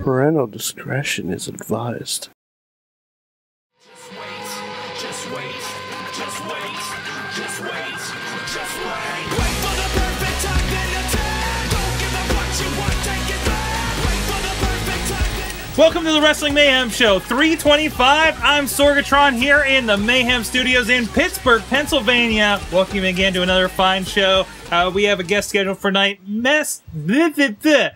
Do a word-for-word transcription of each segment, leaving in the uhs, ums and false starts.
Parental discretion is advised. Just wait, just wait, just wait, just wait, just wait. Wait for the perfect time, then attack. Don't give up what you want, take it back. Wait for the perfect time, then attack. Welcome to the Wrestling Mayhem Show, three twenty-five. I'm Sorgatron here in the Mayhem Studios in Pittsburgh, Pennsylvania. Welcome again to another fine show. Uh, we have a guest scheduled for night. Mess. Bleh, bleh, bleh.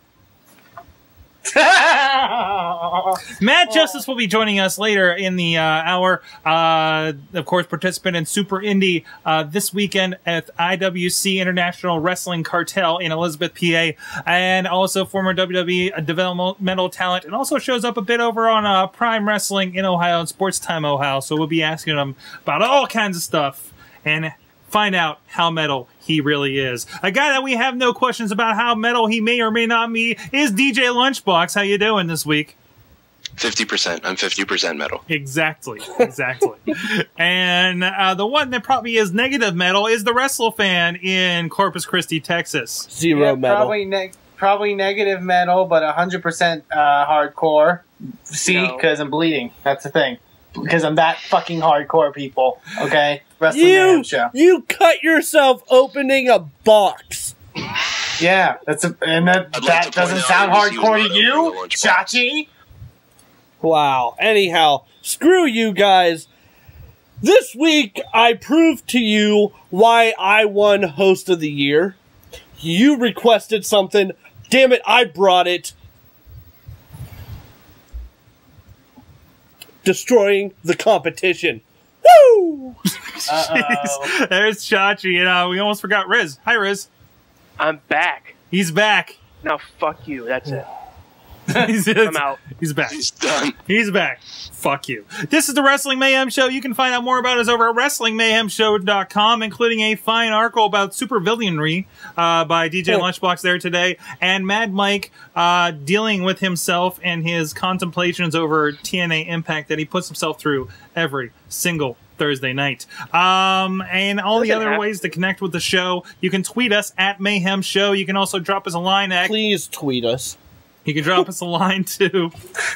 Matt Justice will be joining us later in the uh, hour. Uh, of course, participant in Super Indy uh, this weekend at I W C International Wrestling Cartel in Elizabeth, P A, and also former W W E developmental talent, and also shows up a bit over on uh, Prime Wrestling in Ohio and Sports Time Ohio. So we'll be asking him about all kinds of stuff and find out how metal he really is. A guy that we have no questions about how metal he may or may not be is D J Lunchbox. How you doing this week? fifty percent. I'm fifty percent metal. Exactly. Exactly. And uh, the one that probably is negative metal is the WrestleFan in Corpus Christi, Texas. Zero yeah, metal. Probably, ne probably negative metal, but one hundred percent uh, hardcore. See, because no. I'm bleeding. That's the thing. Because I'm that fucking hardcore, people. Okay? Wrestling you, show. You cut yourself opening a box. Yeah, that's a, and that, like that doesn't sound hardcore to you, Chachi? Wow. Anyhow, screw you guys. This week, I proved to you why I won Host of the Year. You requested something. Damn it, I brought it. Destroying the competition. Woo! Uh-oh. There's Chachi, and uh, we almost forgot Riz. Hi, Riz. I'm back. He's back. Now fuck you. That's it. he's, I'm out. He's back. He's done. He's back. Fuck you. This is the Wrestling Mayhem Show. You can find out more about us over at wrestling mayhem show dot com, including a fine article about supervillainry uh, by D J Oh. Lunchbox there today, and Mad Mike uh, dealing with himself and his contemplations over T N A Impact that he puts himself through every single Thursday night. Um, and all the other ways to connect with the show. You can tweet us at Mayhem Show. You can also drop us a line at... Please tweet us. You can drop us a line to Good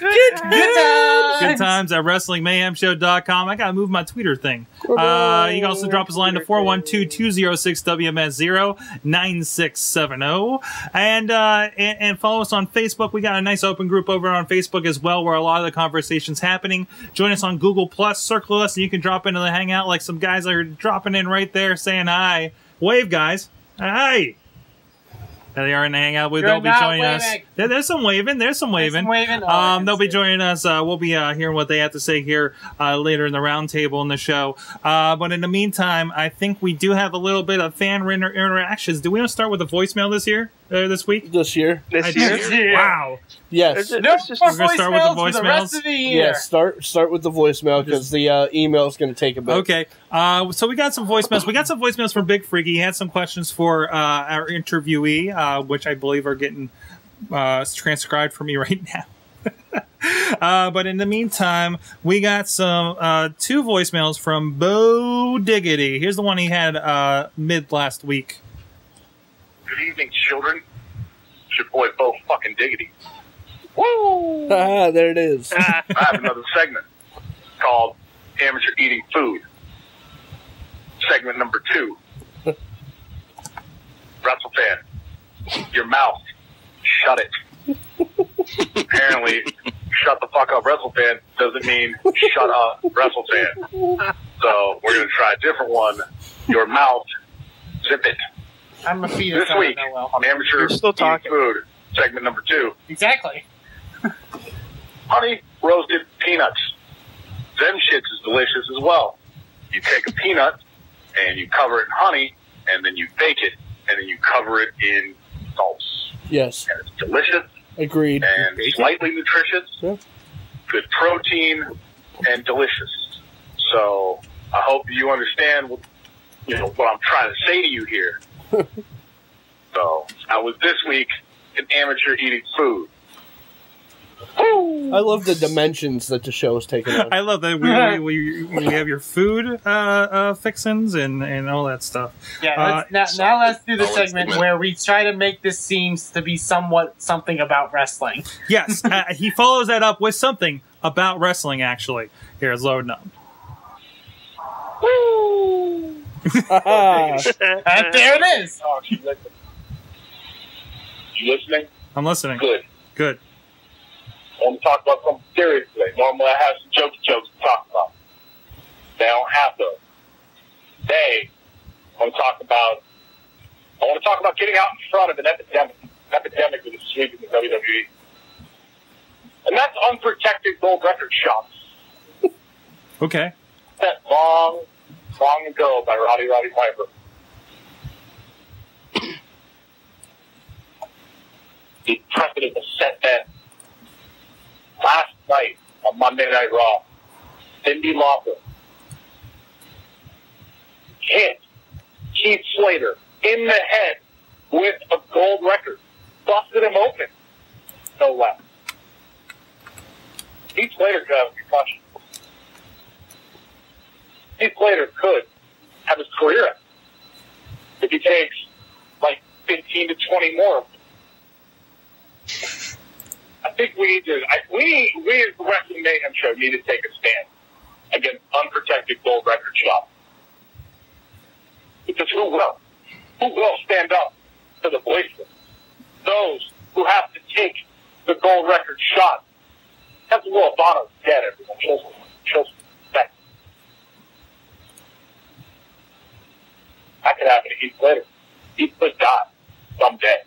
times. Good times at wrestling mayhem show dot com. I gotta move my tweeter thing. Uh, you can also drop us a line to four one two, two zero six, W M S zero nine six seven zero. And, uh, and, and follow us on Facebook. We got a nice open group over on Facebook as well where a lot of the conversation's happening. Join us on Google Plus, circle us, and you can drop into the Hangout like some guys are dropping in right there saying hi. Wave, guys. Hi. They are in the Hangout. They'll You're be joining us. There, there's some waving. There's some waving. There's some waving. Oh, um, they'll be joining us. Uh, we'll be uh, hearing what they have to say here uh, later in the roundtable in the show. Uh, but in the meantime, I think we do have a little bit of fan inter interactions. Do we want to start with the voicemail this year? Uh, this week? This year? This I year? did. Wow. Yes. There's- No there's just- more We're gonna start with the voicemails for the rest voicemails? of the year. Yeah, start start with the voicemail because the uh, email is going to take a bit. Okay. Uh, so we got some voicemails. We got some voicemails from Big Freaky. He had some questions for uh, our interviewee, uh, which I believe are getting uh, transcribed for me right now. uh, but in the meantime, we got some uh, two voicemails from Bo Diggity. Here's the one he had uh, mid last week. Good evening, children. It's your boy, Bo fucking Diggity. Woo! Ah, there it is. I have another segment called Amateur Eating Food. Segment number two. WrestleFan, your mouth, shut it. Apparently, shut the fuck up, WrestleFan doesn't mean shut up, WrestleFan. So we're going to try a different one. Your mouth, zip it. I'm a fetus. This I don't week know well. on Amateur You're still Eating talking. Food, segment number two. Exactly. Honey roasted peanuts. Them shits is delicious as well. You take a peanut and you cover it in honey, and then you bake it, and then you cover it in salt. Yes. And it's delicious Agreed. and slightly nutritious, Yeah. good protein, and delicious. So I hope you understand what, you know, what I'm trying to say to you here. So I was this week in Amateur Eating Food. I love the dimensions that the show is taking on. I love that we we, we, we have your food uh, uh, fixins and, and all that stuff. Yeah, let's, uh, now, now let's do the Solid segment segment. where we try to make this seem to be somewhat something about wrestling. Yes, uh, he follows that up with something about wrestling, actually. Here, it's loading up. Ah. And there it is. Oh, you listening? You listening? I'm listening. Good. Good. I want to talk about something serious today. Normally I have some jokes jokes to talk about. They don't have those. Today, I want to talk about I want to talk about getting out in front of an epidemic. An epidemic that is sweeping the W W E. And that's unprotected gold record shots. Okay. Set long, long ago by Roddy Roddy Piper. The precedent was set then. Last night on Monday Night Raw, Cyndi Lauper hit Keith Slater in the head with a gold record. Busted him open. No less. Keith Slater could have a concussion. Keith Slater could have his career end if he takes like fifteen to twenty more of them. I think we need to, I, we, we as the Wrestling Mayhem show need to take a stand against unprotected gold record shots. Because who will? Who will stand up to the voiceless? Those who have to take the gold record shot. That's Will Bono's dead, everyone. Shows, shows respect. That could happen to Heath Slater. He could die someday.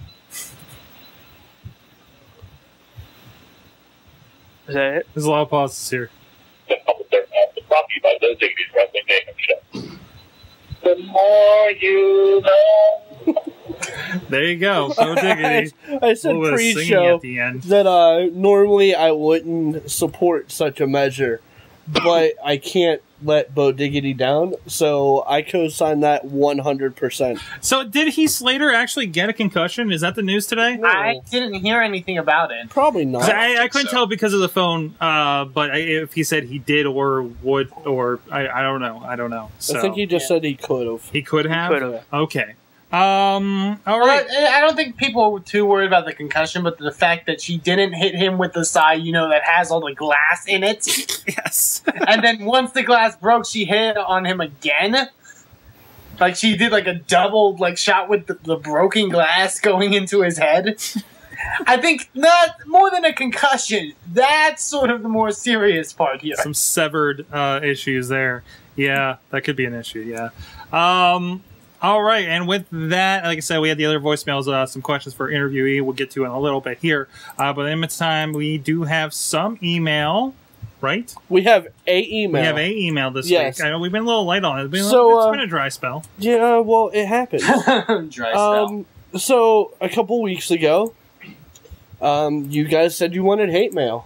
Is that it? There's a lot of pauses here. It's brought to you by the Diggy's Wrestling Mayhem show. The more you know. There you go. Go diggity. I, I said A little bit of singing pre-show at the end. that uh, normally I wouldn't support such a measure, but I can't let Bo Diggity down, so I co-sign that one hundred percent. So, did Heath Slater actually get a concussion? Is that the news today? I didn't hear anything about it. Probably not. 'Cause I, I couldn't so. tell because of the phone, uh, but I, if he said he did or would, or I, I don't know. I don't know. So, I think he just yeah. said he could have. he could have. Could have. Okay. Um. All Well, right. I I don't think people were too worried about the concussion, but the fact that she didn't hit him with the side, you know, that has all the glass in it. Yes. And then once the glass broke, she hit on him again. Like she did like a double like shot with the, the broken glass going into his head. I think not more than a concussion. That's sort of the more serious part here. Some severed uh, issues there. Yeah, that could be an issue. Yeah. Um. All right, and with that, like I said, we had the other voicemails, uh, some questions for interviewee we'll get to in a little bit here. Uh, but in the meantime, we do have some email, right? We have a email. We have a email this Yes. week. I know we've been a little light on it. It's been, a So, little, it's uh, been a dry spell. Yeah, well, it happens. Dry spell. um, so a couple weeks ago, um, you guys said you wanted hate mail.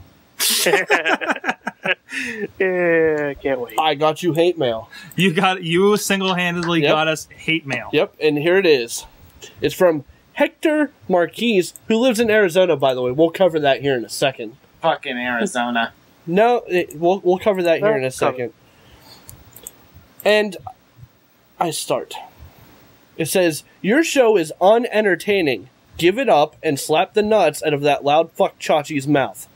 Yeah, can't wait. I got you hate mail. You got you single-handedly Yep. got us hate mail. Yep, and here it is. It's from Hector Marquez, who lives in Arizona, by the way. We'll cover that here in a second. Fucking Arizona. No, it, we'll we'll cover that here in a Cover. second. And I start. It says, "Your show is unentertaining. Give it up and slap the nuts out of that loud fuck Chachi's mouth."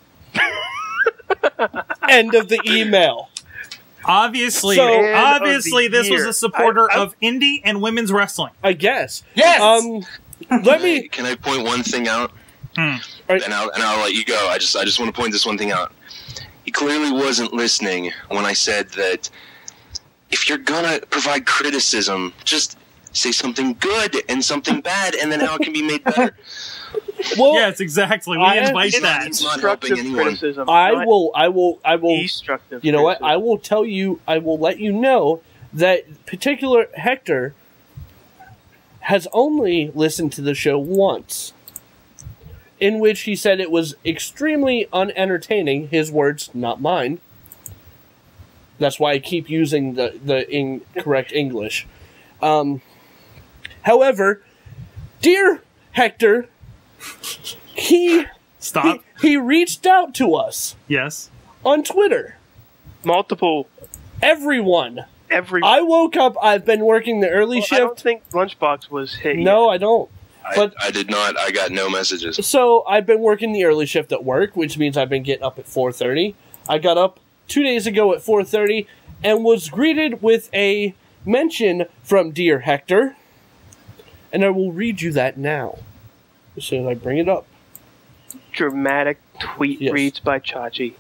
End of the email. Obviously, So- Man of obviously, the this was year. a supporter I- I- of indie and women's wrestling. I guess. Yes! Um, let Can I, me. can I point one thing out? Hmm. Right. And I'll and I'll let you go. I just I just want to point this one thing out. He clearly wasn't listening when I said that if you're gonna provide criticism, just say something good and something bad, and then how it can be made better. Well, Yes, exactly. We I- invite It's that. It's not helping Constructive anyone. criticism. I not will. I will. I will. Destructive. You know what? criticism. I will tell you. I will let you know that particular Hector has only listened to the show once, in which he said it was extremely unentertaining. His words, not mine. That's why I keep using the the incorrect English. Um, however, dear Hector, he Stop. He, he reached out to us Yes. on Twitter. Multiple. Everyone. Every. I woke up. I've been working the early Well, I don't shift. think Lunchbox was hit. No, yet. I don't. I, But- I did not. I got no messages. So I've been working the early shift at work, which means I've been getting up at four thirty. I got up two days ago at four thirty and was greeted with a mention from Dear Hector. And I will read you that now, as soon as I bring it up. Dramatic tweet Yes. reads by Chachi.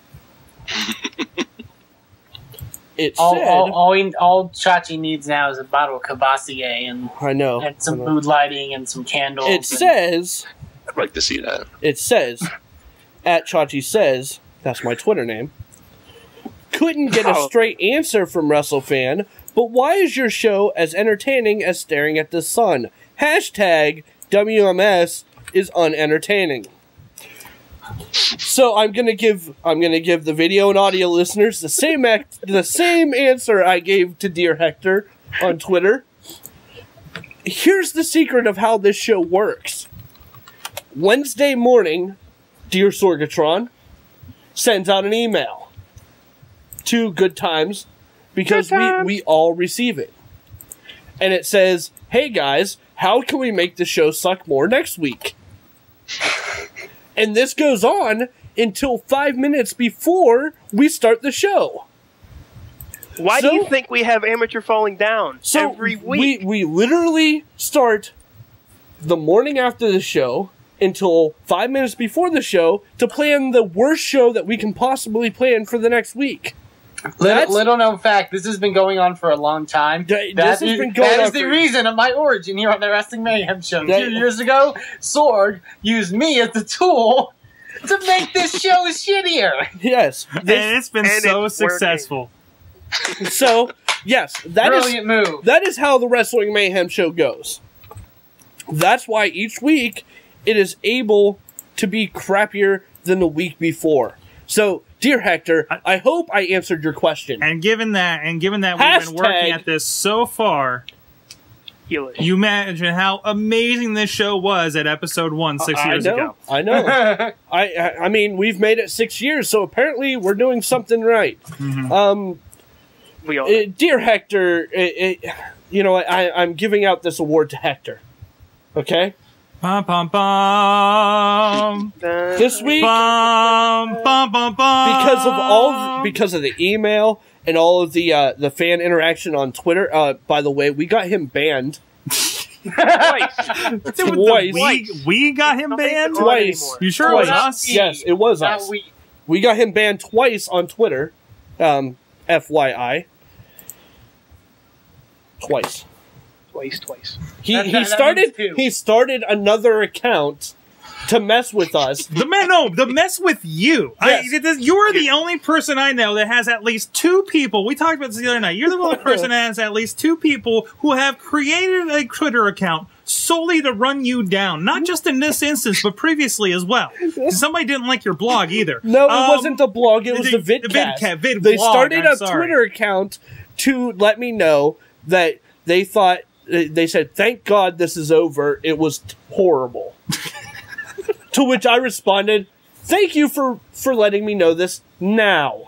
It All, said... all, all, he, all Chachi needs now is a bottle of Cavassier and, I know. and some I know. mood lighting and some candles. It and- says... I'd like to see that. It says, at Chachi Says, that's my Twitter name, couldn't get a Oh. straight answer from WrestleFan, but why is your show as entertaining as staring at the sun? Hashtag W M S is unentertaining. So I'm gonna give I'm gonna give the video and audio listeners the same act, the same answer I gave to Dear Hector on Twitter. Here's the secret of how this show works. Wednesday morning, Dear Sorgatron sends out an email to Good Times because Good we, times. we all receive it. And it says, hey guys, how can we make the show suck more next week? And this goes on until five minutes before we start the show. Why So- do you think we have Amateur Falling Down So every week? we we literally start the morning after the show until five minutes before the show to plan the worst show that we can possibly plan for the next week. That's- Little, little known fact, this has been going on for a long time. Th- That this has is- been going that on is the for- reason of my origin here on the Wrestling Mayhem show. That- Two years ago, Sorg used me as the tool to make this show shittier. Yes. And This, it's been and so it's working. successful. so yes, that is Brilliant move. that is how the Wrestling Mayhem show goes. That's why each week it is able to be crappier than the week before. So, dear Hector, I, I hope I answered your question. And given that, and given that we've been working Hashtag- at this so far, Heelish. you imagine how amazing this show was at episode one six I years know, ago. I know. I, I I mean, we've made it six years, so apparently we're doing something right. Mhm. Um, We all. uh, dear Hector, it, it, you know, I, I'm giving out this award to Hector. Okay, Bum, bum, bum. Uh, this week Bum, bum, bum, bum. because of all because of the email and all of the uh, the fan interaction on Twitter. Uh, by the way, we got him banned twice. Dude, twice. we, we got him I don't think banned? they're on Twice. anymore. You sure Twice. it was us? Yes, it was Not us. we. We got him banned twice on Twitter. Um, F Y I. Twice. Twice, twice. He That- he that- that started means two. he started another account to mess with us. The man, no, the mess with you. Yes. I, this- you're the only person I know that has at least two people. We talked about this the other night. You're the only person that has at least two people who have created a Twitter account solely to run you down. Not just in this instance, but previously as well. Somebody didn't like your blog either. No, it Um, wasn't the blog. It was the, the- the vidcast. vidca- vid they blog, started I'm a sorry. Twitter account to let me know that they thought they said, "Thank God this is over. It was horrible." To which I responded, "Thank you for for letting me know this now."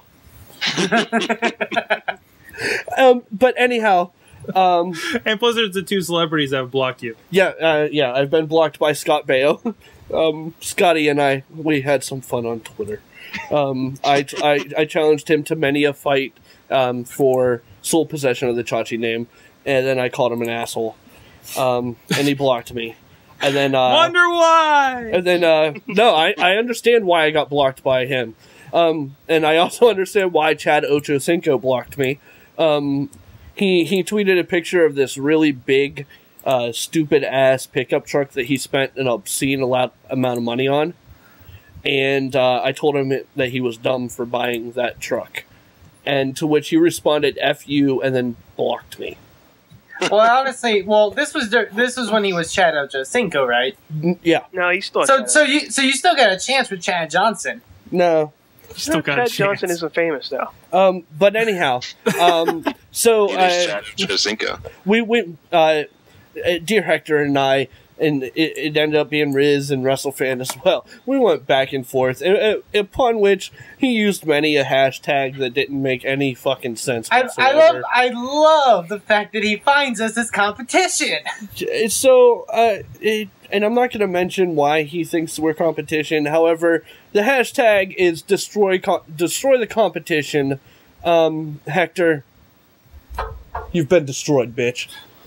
um, but anyhow, um, And plus, there's the two celebrities that have blocked you. yeah, uh, yeah, I've been blocked by Scott Baio. Um, Scotty and I, we had some fun on Twitter. Um, I, I, I challenged him to many a fight um, for sole possession of the Chachi name, and then I called him an asshole, um, and he blocked me. And then, uh, Wonder why? and then, uh, no, I, I understand why I got blocked by him, um, and I also understand why Chad Ochocinco blocked me. Um, he he tweeted a picture of this really big, uh, stupid ass pickup truck that he spent an obscene lot, amount of money on. And uh, I told him it, that he was dumb for buying that truck. And to which he responded, F you, and then blocked me. Well, honestly, well, this was dur- this was when he was Chad Ochocinco, right? N- Yeah, No, he's still. So, so you so you still got a chance with Chad Johnson. no. Still got a Chad chance. Johnson isn't famous though. Um, but anyhow, um, so It is uh, Chad Ochocinco. we went, uh, uh, Dear Hector and I, and it, it ended up being Riz and WrestleFan as well. We went back and forth, and, and, upon which he used many a hashtag that didn't make any fucking sense I, whatsoever. I love, I love the fact that he finds us as competition. So, uh, it, and I'm not going to mention why he thinks we're competition. However, the hashtag is destroy co destroy the competition. Um, Hector, you've been destroyed, bitch.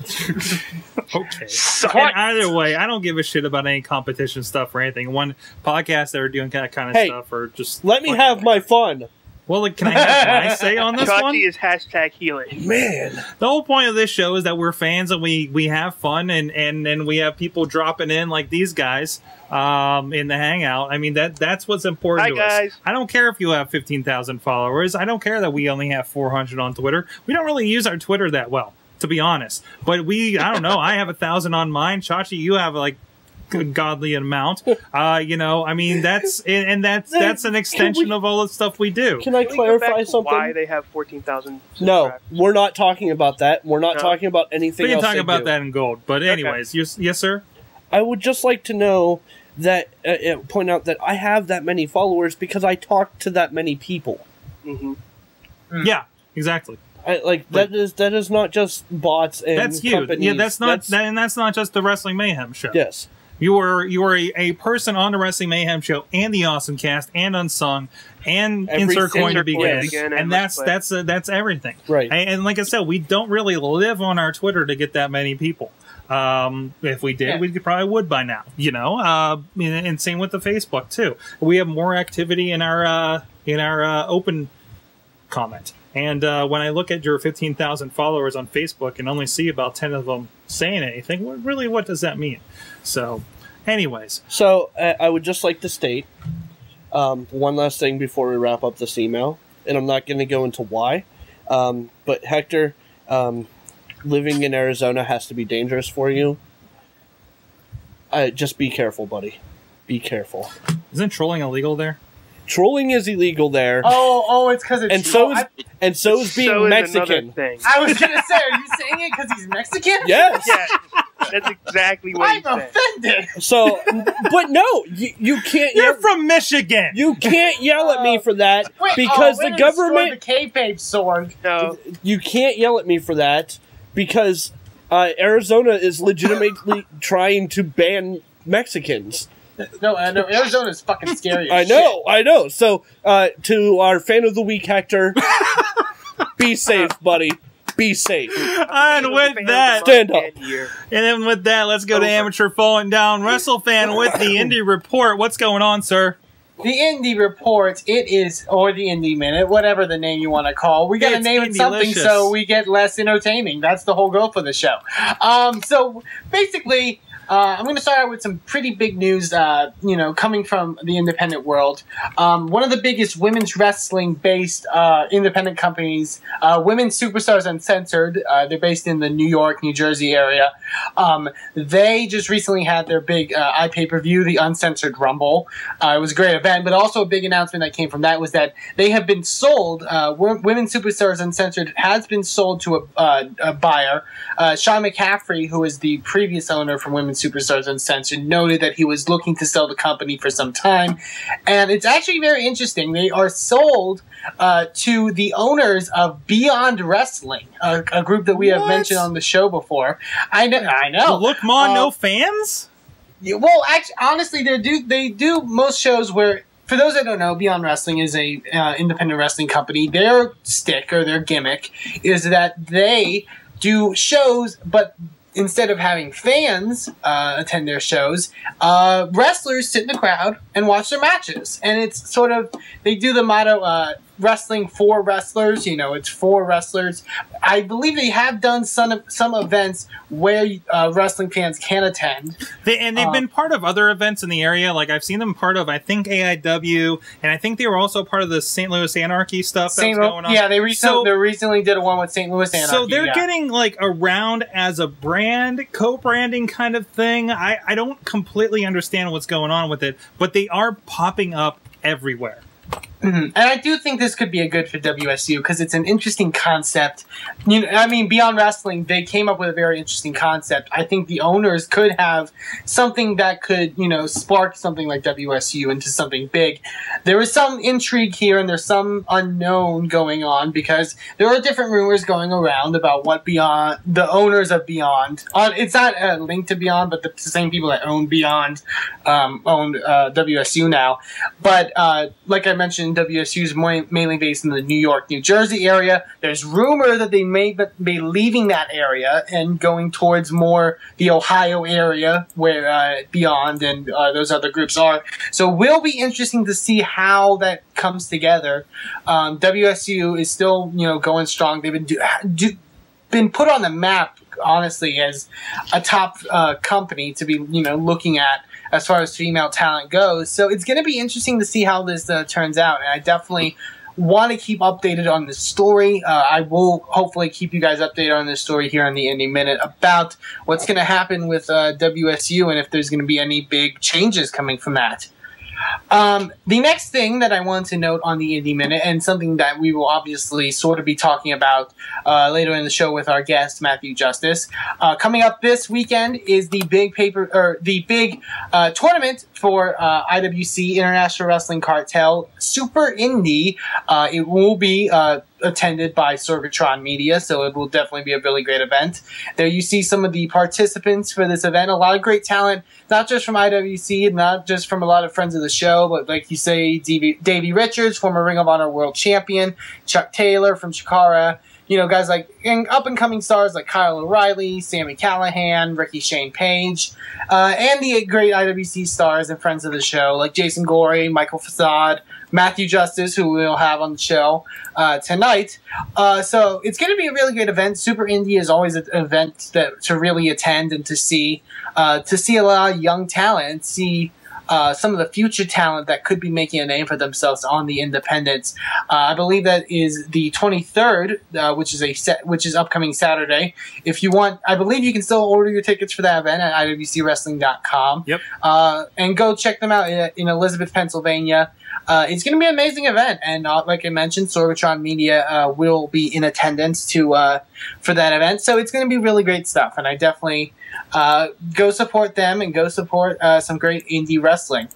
Okay. And either way, I don't give a shit about any competition stuff or anything. One podcast that are doing that kind of hey, stuff, or just let me have my fun. Well, like, can I have my say on this Chachi one? is hashtag healing. Man, the whole point of this show is that we're fans and we we have fun, and and and we have people dropping in like these guys um in the Hangout. I mean, that that's what's important Hi, to guys. us. I don't care if you have fifteen thousand followers. I don't care that we only have four hundred on Twitter. We don't really use our Twitter that well, to be honest. But we, I don't know, I have a thousand on mine. Chachi, you have like good godly amount. Uh, you know, I mean, that's and, and that's that's an extension we, of all the stuff we do. Can I Can we go back clarify to something? Why they have fourteen thousand? No, we're not talking about that. We're not No. talking about anything We can else. talk they about do. that in gold. But anyways, yes, yes, sir. I would just like to know that uh, uh, point out that I have that many followers because I talk to that many people. Mm-hmm. Mm. Yeah, exactly. I, like But- that is that is not just bots and That's you. companies. Yeah, that's not That's- that, and that's not just the Wrestling Mayhem show. yes. You are you are a, a person on the Wrestling Mayhem show and the Awesome Cast and Unsung and Every Insert Coin to Insert Coin begin, to begin, and and that's Let's that's uh, that's everything. Right. And, and like I said, we don't really live on our Twitter to get that many people. Um, if we did, Yeah. we could probably would by now. You know, uh, and, and same with the Facebook too. We have more activity in our uh, in our uh, open comment. And uh, when I look at your fifteen thousand followers on Facebook and only see about ten of them saying anything, well, really, what does that mean? So, anyways. So uh, I would just like to state um, one last thing before we wrap up this email, and I'm not going to go into why, um, but Hector, um, living in Arizona has to be dangerous for you. Uh, just be careful, buddy. Be careful. Isn't trolling illegal there? Trolling is illegal there, Oh, oh, it's because it's and so is I, and so is being so is Mexican. another thing. I was gonna say, are you saying it because he's Mexican? Yes. Yeah, that's exactly what I'm he said. offended. So, but no, you, you can't. You're Yell, from Michigan. you can't yell at me for that Wait, because oh, way the to destroy government. the kayfabe, Sorg. No, You can't yell at me for that because uh, Arizona is legitimately trying to ban Mexicans. No, uh, no, Arizona's fucking scary. I as know, I know. So, uh, to our fan of the week, Hector, be safe, buddy. Be safe. And with that, Stand up. Here. and then with that, let's go to Over. Amateur Falling Down WrestleFan with the Indie Report. What's going on, sir? The Indie Report, it is, or the Indie Minute, whatever the name you want to call. We got to It's name it something Indie-licious. so we get less entertaining. That's the whole goal for the show. Um, so basically, uh, I'm going to start out with some pretty big news, uh, you know, coming from the independent world. Um, one of the biggest women's wrestling-based uh, independent companies, uh, Women's Superstars Uncensored, uh, they're based in the New York, New Jersey area. Um, they just recently had their big uh, iPay-per-view, the Uncensored Rumble. Uh, it was a great event, but also a big announcement that came from that was that they have been sold, uh, Women's Superstars Uncensored has been sold to a, uh, a buyer. Uh, Sean McCaffrey, who is the previous owner from Women's Superstars Uncensored, noted that he was looking to sell the company for some time. And it's actually very interesting. They are sold uh, to the owners of Beyond Wrestling, a, a group that we have What? mentioned on the show before. I know. I know. Look, Ma, Uh, no fans? Yeah, well, actually, honestly, they do they do most shows where, for those that don't know, Beyond Wrestling is a uh, independent wrestling company. Their stick or their gimmick is that they do shows, but instead of having fans uh, attend their shows, uh, wrestlers sit in the crowd and watch their matches. And it's sort of, they do the motto, uh, wrestling for wrestlers, you know, it's for wrestlers. I believe they have done some some events where uh, wrestling fans can attend. They, and they've Uh, been part of other events in the area. Like, I've seen them part of, I think, A I W, and I think they were also part of the Saint Louis Anarchy stuff that Saint was Lu- going on. Yeah, they recently, So- they recently did a one with Saint Louis Anarchy. So they're yeah. getting like around as a brand, co-branding kind of thing. I, I don't completely understand what's going on with it, but they are popping up everywhere. Mm-hmm. And I do think this could be a good for W S U because it's an interesting concept. You know, I mean, Beyond Wrestling, they came up with a very interesting concept. I think the owners could have something that could, you know, spark something like W S U into something big. There is some intrigue here and there's some unknown going on because there are different rumors going around about what Beyond, the owners of Beyond, uh, it's not uh, linked to Beyond, but the same people that own Beyond um, own uh, W S U now. But uh, like I mentioned, W S U is mainly based in the New York, New Jersey area. There's rumor that they may be leaving that area and going towards more the Ohio area where uh, Beyond and uh, those other groups are. So it will be interesting to see how that comes together. Um, W S U is still, you know, going strong. They've been do, do, been put on the map, honestly, as a top uh, company to be, you know, looking at as far as female talent goes. So it's going to be interesting to see how this uh, turns out. And I definitely want to keep updated on this story. Uh, I will hopefully keep you guys updated on this story here on the Indie Minute about what's going to happen with uh, W S U and if there's going to be any big changes coming from that. Um, the next thing that I want to note on the Indie Minute, and something that we will obviously sort of be talking about uh, later in the show with our guest Matthew Justice, uh, coming up this weekend is the big paper or the big uh, tournament for uh, I W C International Wrestling Cartel Super Indy. Uh, it will be uh, attended by Sorgatron Media, so it will definitely be a really great event. There you see some of the participants for this event, a lot of great talent, not just from I W C, not just from a lot of friends of the show, but like you say, Davey Richards, former Ring of Honor World Champion, Chuck Taylor from Chikara, you know, guys like up-and-coming stars like Kyle O'Reilly, Sammy Callahan, Ricky Shane Page, uh, and the great I W C stars and friends of the show like Jason Gorey, Michael Facade, Matthew Justice, who we'll have on the show uh, tonight. Uh, so it's going to be a really great event. Super Indy is always an event that to really attend and to see, uh, to see a lot of young talent, see Uh, some of the future talent that could be making a name for themselves on the independents. Uh, I believe that is the twenty-third, uh, which is a set, which is upcoming Saturday. If you want, I believe you can still order your tickets for that event at I W C wrestling dot com. Yep. Uh, and go check them out in, in Elizabeth, Pennsylvania. Uh, it's going to be an amazing event, and uh, like I mentioned, Sorgatron Media uh, will be in attendance to uh, for that event. So it's going to be really great stuff, and I definitely uh, go support them and go support uh, some great indie wrestling.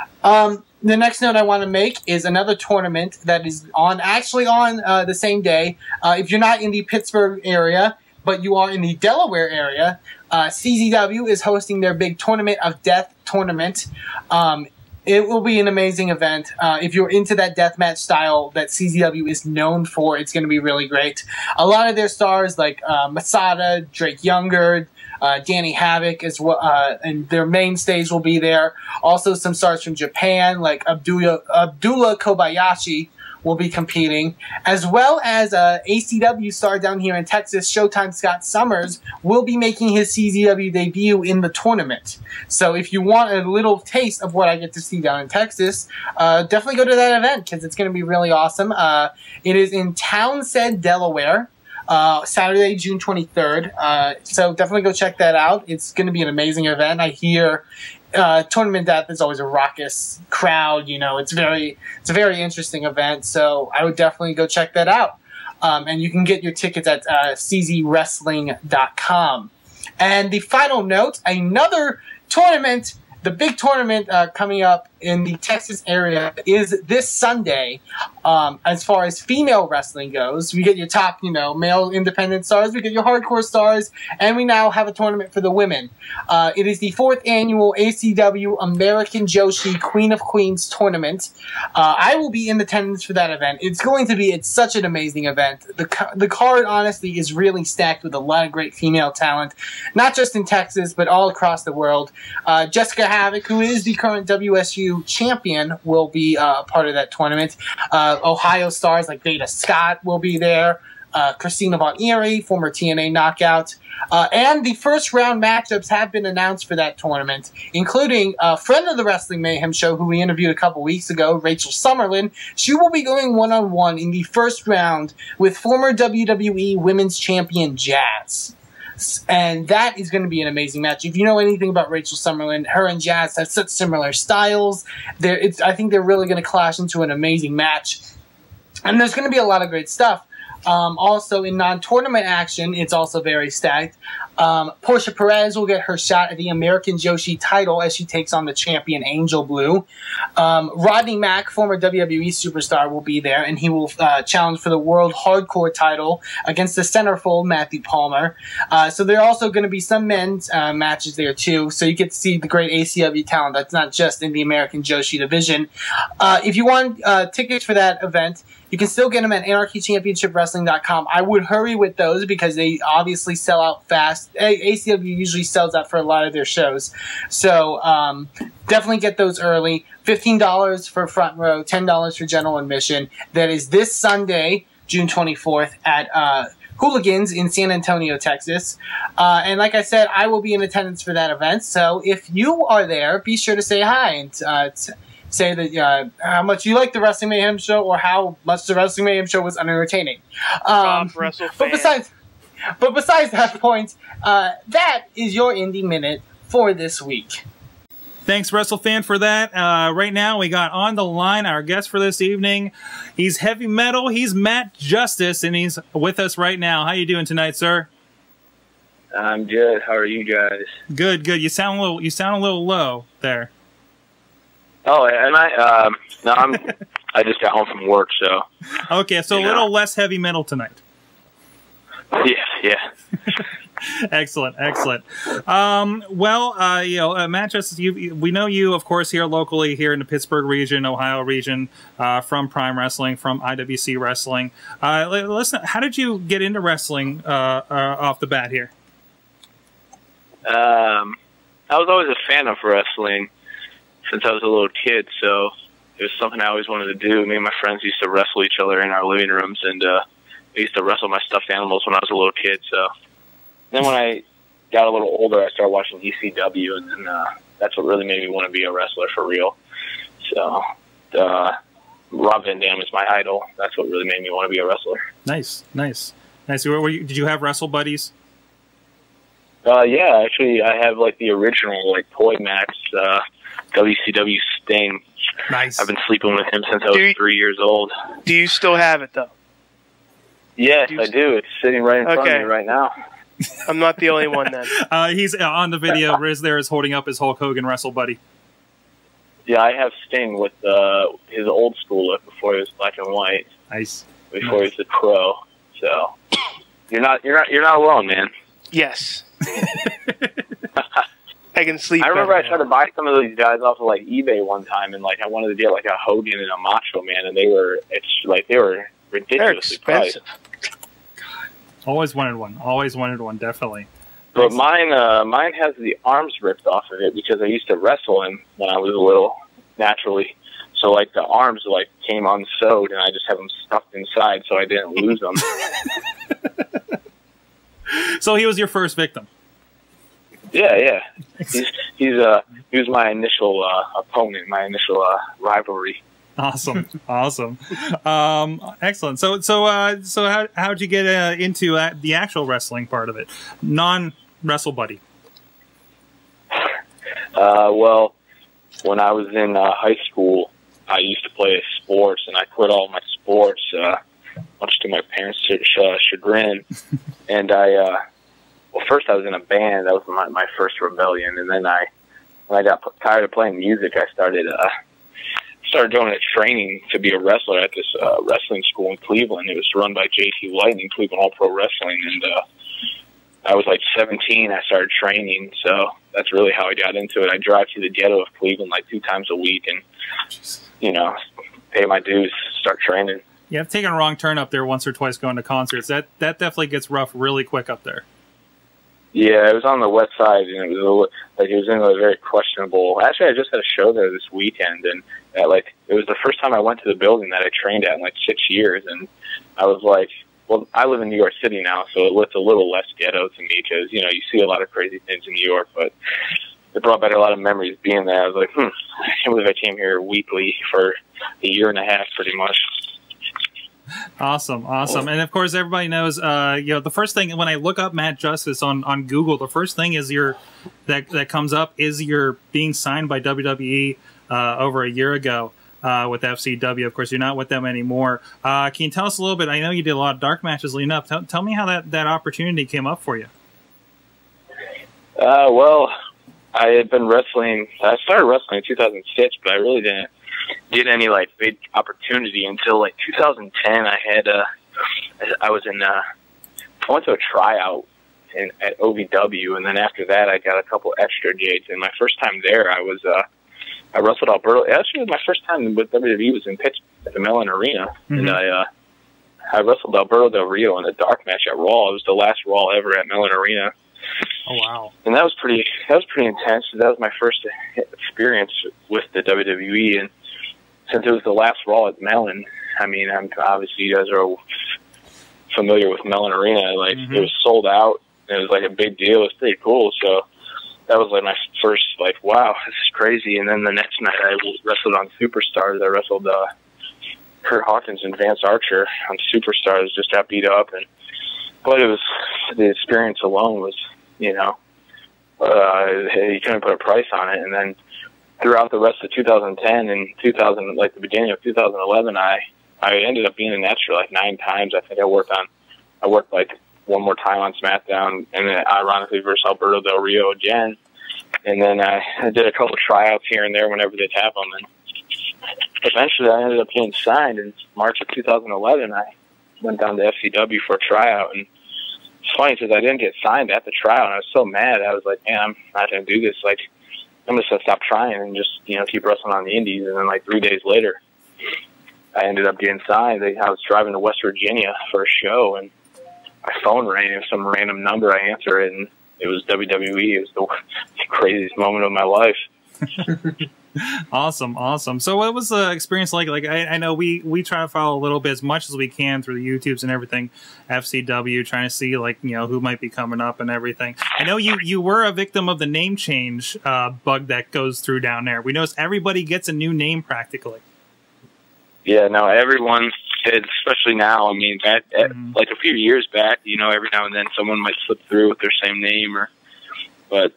Um, the next note I want to make is another tournament that is on actually on uh, the same day. Uh, if you're not in the Pittsburgh area, but you are in the Delaware area, uh, C Z W is hosting their big Tournament of Death tournament. Um, It will be an amazing event. Uh, if you're into that deathmatch style that C Z W is known for, it's going to be really great. A lot of their stars like uh, Masada, Drake Younger, uh, Danny Havoc, as well, uh, and their mainstays will be there. Also, some stars from Japan like Abdullah, Abdullah Kobayashi will be competing, as well as uh, A C W star down here in Texas, Showtime Scott Summers, will be making his C Z W debut in the tournament. So if you want a little taste of what I get to see down in Texas, uh, definitely go to that event because it's going to be really awesome. Uh, it is in Townsend, Delaware. Uh, Saturday, June twenty-third. Uh, so definitely go check that out. It's going to be an amazing event. I hear uh, Tournament Death is always a raucous crowd. You know, it's very, it's a very interesting event. So I would definitely go check that out. Um, and you can get your tickets at uh, C Z wrestling dot com. And the final note, another tournament. The big tournament uh, coming up in the Texas area is this Sunday. Um, as far as female wrestling goes, we get your top, you know, male independent stars, we get your hardcore stars, and we now have a tournament for the women. Uh, it is the fourth annual A C W American Joshi Queen of Queens tournament. Uh, I will be in attendance for that event. It's going to be, it's such an amazing event. The, the card, honestly, is really stacked with a lot of great female talent, not just in Texas, but all across the world. Uh, Jessica Havoc, who is the current W S U champion, will be uh, a part of that tournament. Uh, Ohio stars like Veda Scott will be there. Uh, Christina Von Eerie, former T N A Knockout. Uh, and the first round matchups have been announced for that tournament, including a friend of the Wrestling Mayhem show who we interviewed a couple weeks ago, Rachel Summerlin. She will be going one-on-one in the first round with former W W E Women's Champion Jazz. And that is going to be an amazing match. If you know anything about Rachel Summerlin, her and Jazz have such similar styles. They're, it's, I think they're really going to clash into an amazing match. And there's going to be a lot of great stuff. Um, also, in non-tournament action, it's also very stacked. Um, Portia Perez will get her shot at the American Joshi title as she takes on the champion Angel Blue. Um, Rodney Mack, former W W E superstar, will be there, and he will uh, challenge for the World Hardcore title against the centerfold Matthew Palmer. Uh, so there are also going to be some men's uh, matches there, too, so you get to see the great A C W talent that's not just in the American Joshi division. Uh, if you want uh, tickets for that event, you can still get them at Anarchy Championship Wrestling dot com. I would hurry with those because they obviously sell out fast. A C W usually sells out for a lot of their shows. So um, definitely get those early. fifteen dollars for front row, ten dollars for general admission. That is this Sunday, June twenty-fourth at uh, Hooligans in San Antonio, Texas. Uh, and like I said, I will be in attendance for that event. So if you are there, be sure to say hi and uh, say that uh, how much you like the Wrestling Mayhem show or how much the Wrestling Mayhem show was unentertaining. Um, Top Wrestle but fan. besides, but besides that point, uh, that is your Indie Minute for this week. Thanks, WrestleFan, for that. Uh, right now, we got on the line our guest for this evening. He's heavy metal. He's Matt Justice, and he's with us right now. How you doing tonight, sir? I'm good. How are you guys? Good, good. You sound a little. You sound a little low there. Oh, am I? Um, no, I'm. I just got home from work, so. Okay, so You a little know. less heavy metal tonight. Yeah, yeah. Excellent, excellent. Um, well, uh, you know, uh, Matt Justice, you, we know you, of course, here locally, here in the Pittsburgh region, Ohio region, uh, from Prime Wrestling, from I W C Wrestling. Uh, listen, how did you get into wrestling uh, uh, off the bat here? Um, I was always a fan of wrestling since I was a little kid, so it was something I always wanted to do. Me and my friends used to wrestle each other in our living rooms, and uh, I used to wrestle my stuffed animals when I was a little kid. So then when I got a little older, I started watching E C W, and then, uh, that's what really made me want to be a wrestler for real. So uh, Rob Van Dam is my idol. That's what really made me want to be a wrestler. Nice, nice, nice. Were you, did you have wrestle buddies? Uh, yeah, actually, I have like the original, like Toy Max, uh, W C W Sting. Nice. I've been sleeping with him since I was Do you- three years old. Do you still have it, though? Yes, Do you- I do. It's sitting right in front Okay. of me right now. I'm not the only one then. Uh, he's uh, on the video. Riz there is holding up his Hulk Hogan wrestle buddy. Yeah, I have Sting with uh, his old school look before he was black and white, Nice. before he was a pro. So you're not, you're not, you're not alone, man. Yes. I can sleep. I remember better I tried to buy some of these guys off of like eBay one time, and like I wanted to get like a Hogan and a Macho Man, and they were, it's like they were They're ridiculously priced. expensive. Always wanted one. Always wanted one. Definitely. But mine, uh, mine has the arms ripped off of it because I used to wrestle him when I was little, naturally. So like the arms like came unsewed, and I just have them stuffed inside, so I didn't lose them. So he was your first victim. Yeah, yeah. He's he's uh he was my initial uh, opponent, my initial uh, rivalry. Awesome, awesome, um, excellent. So, so, uh, so, how how'd you get uh, into uh, the actual wrestling part of it, non wrestle buddy? Uh, well, when I was in uh, high school, I used to play sports, and I quit all my sports, uh, much to my parents' uh, chagrin. And I, uh, well, first I was in a band. That was my, my first rebellion. And then I, when I got tired of playing music, I started, uh, started doing a training to be a wrestler at this uh, wrestling school in Cleveland. It was run by J T Lightning, Cleveland All Pro Wrestling. And uh, I was like seventeen. I started training. So that's really how I got into it. I drive to the ghetto of Cleveland like two times a week and, you know, pay my dues, start training. Yeah, I've taken a wrong turn up there once or twice going to concerts. That that definitely gets rough really quick up there. Yeah, it was on the west side, and it was a little, like it was in a very questionable. Actually, I just had a show there this weekend, and uh, like it was the first time I went to the building that I trained at in like six years, and I was like, well, I live in New York City now, so it looked a little less ghetto to me because you know you see a lot of crazy things in New York, but it brought back a lot of memories being there. I was like, hmm, I can't believe I came here weekly for a year and a half, pretty much. Awesome, awesome. And of course, everybody knows, uh, you know, the first thing when I look up Matt Justice on, on Google, the first thing is your that that comes up is your being signed by W W E uh, over a year ago uh, with F C W. Of course, you're not with them anymore. Uh, can you tell us a little bit? I know you did a lot of dark matches leading up. Tell, tell me how that, that opportunity came up for you. Uh, well, I had been wrestling. I started wrestling in two thousand six, but I really didn't get any like big opportunity until like two thousand ten. I had uh, I was in. Uh, I went to a tryout in at O V W, and then after that, I got a couple extra gigs. And my first time there, I was uh, I wrestled Alberto. Actually, my first time with W W E was in Pittsburgh at the Mellon Arena, mm-hmm. and I uh, I wrestled Alberto Del Rio in a dark match at Raw. It was the last Raw ever at Mellon Arena. Oh wow! And that was pretty. That was pretty intense. That was my first experience with the W W E, and since it was the last Raw at Mellon, I mean, I'm obviously you guys are familiar with Mellon Arena. Like mm-hmm. it was sold out. And it was like a big deal. It was pretty cool. So that was like my first like, wow, this is crazy. And then the next night I wrestled on Superstars. I wrestled uh, Kurt Hawkins and Vance Archer on Superstars. Just got beat up, and but it was the experience alone was. You know, uh, you couldn't put a price on it. And then throughout the rest of two thousand ten and two thousand, like the beginning of two thousand eleven, I, I ended up being an extra like nine times. I think I worked on, I worked like one more time on SmackDown, and then ironically versus Alberto Del Rio again. And then I, I did a couple tryouts here and there whenever they'd have them. And eventually I ended up getting signed in March of two thousand eleven. I went down to F C W for a tryout, and it's funny because I didn't get signed at the trial, and I was so mad. I was like, man, I'm not going to do this. Like, I'm just going to stop trying and just, you know, keep wrestling on the indies. And then, like, three days later, I ended up getting signed. I was driving to West Virginia for a show, and my phone rang. It was some random number. I answered it, and it was W W E. It was the, the craziest moment of my life. Awesome, awesome. So what was the experience like? Like I, I know we we try to follow a little bit as much as we can through the YouTubes and everything, F C W, trying to see like you know who might be coming up and everything. I know you you were a victim of the name change uh, bug that goes through down there. We notice everybody gets a new name practically. Yeah, no, everyone, especially now. I mean, back at, mm-hmm. like a few years back, you know, every now and then someone might slip through with their same name, or but.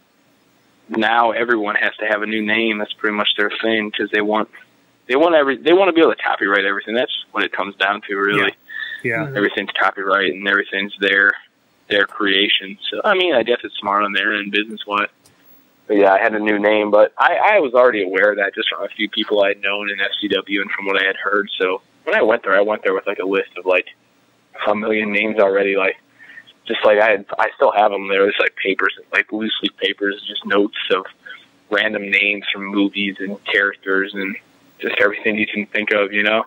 Now everyone has to have a new name. That's pretty much their thing because they want they want every they want to be able to copyright everything. That's what it comes down to, really. Yeah, yeah. Everything's copyright and everything's their their creation. So I mean, I guess it's smart on their end business wise. But yeah, I had a new name, but I, I was already aware of that just from a few people I had known in F C W and from what I had heard. So when I went there, I went there with like a list of like a million names already, like. Just like I had, I still have them. There was like papers, like loose leaf papers, just notes of random names from movies and characters and just everything you can think of, you know.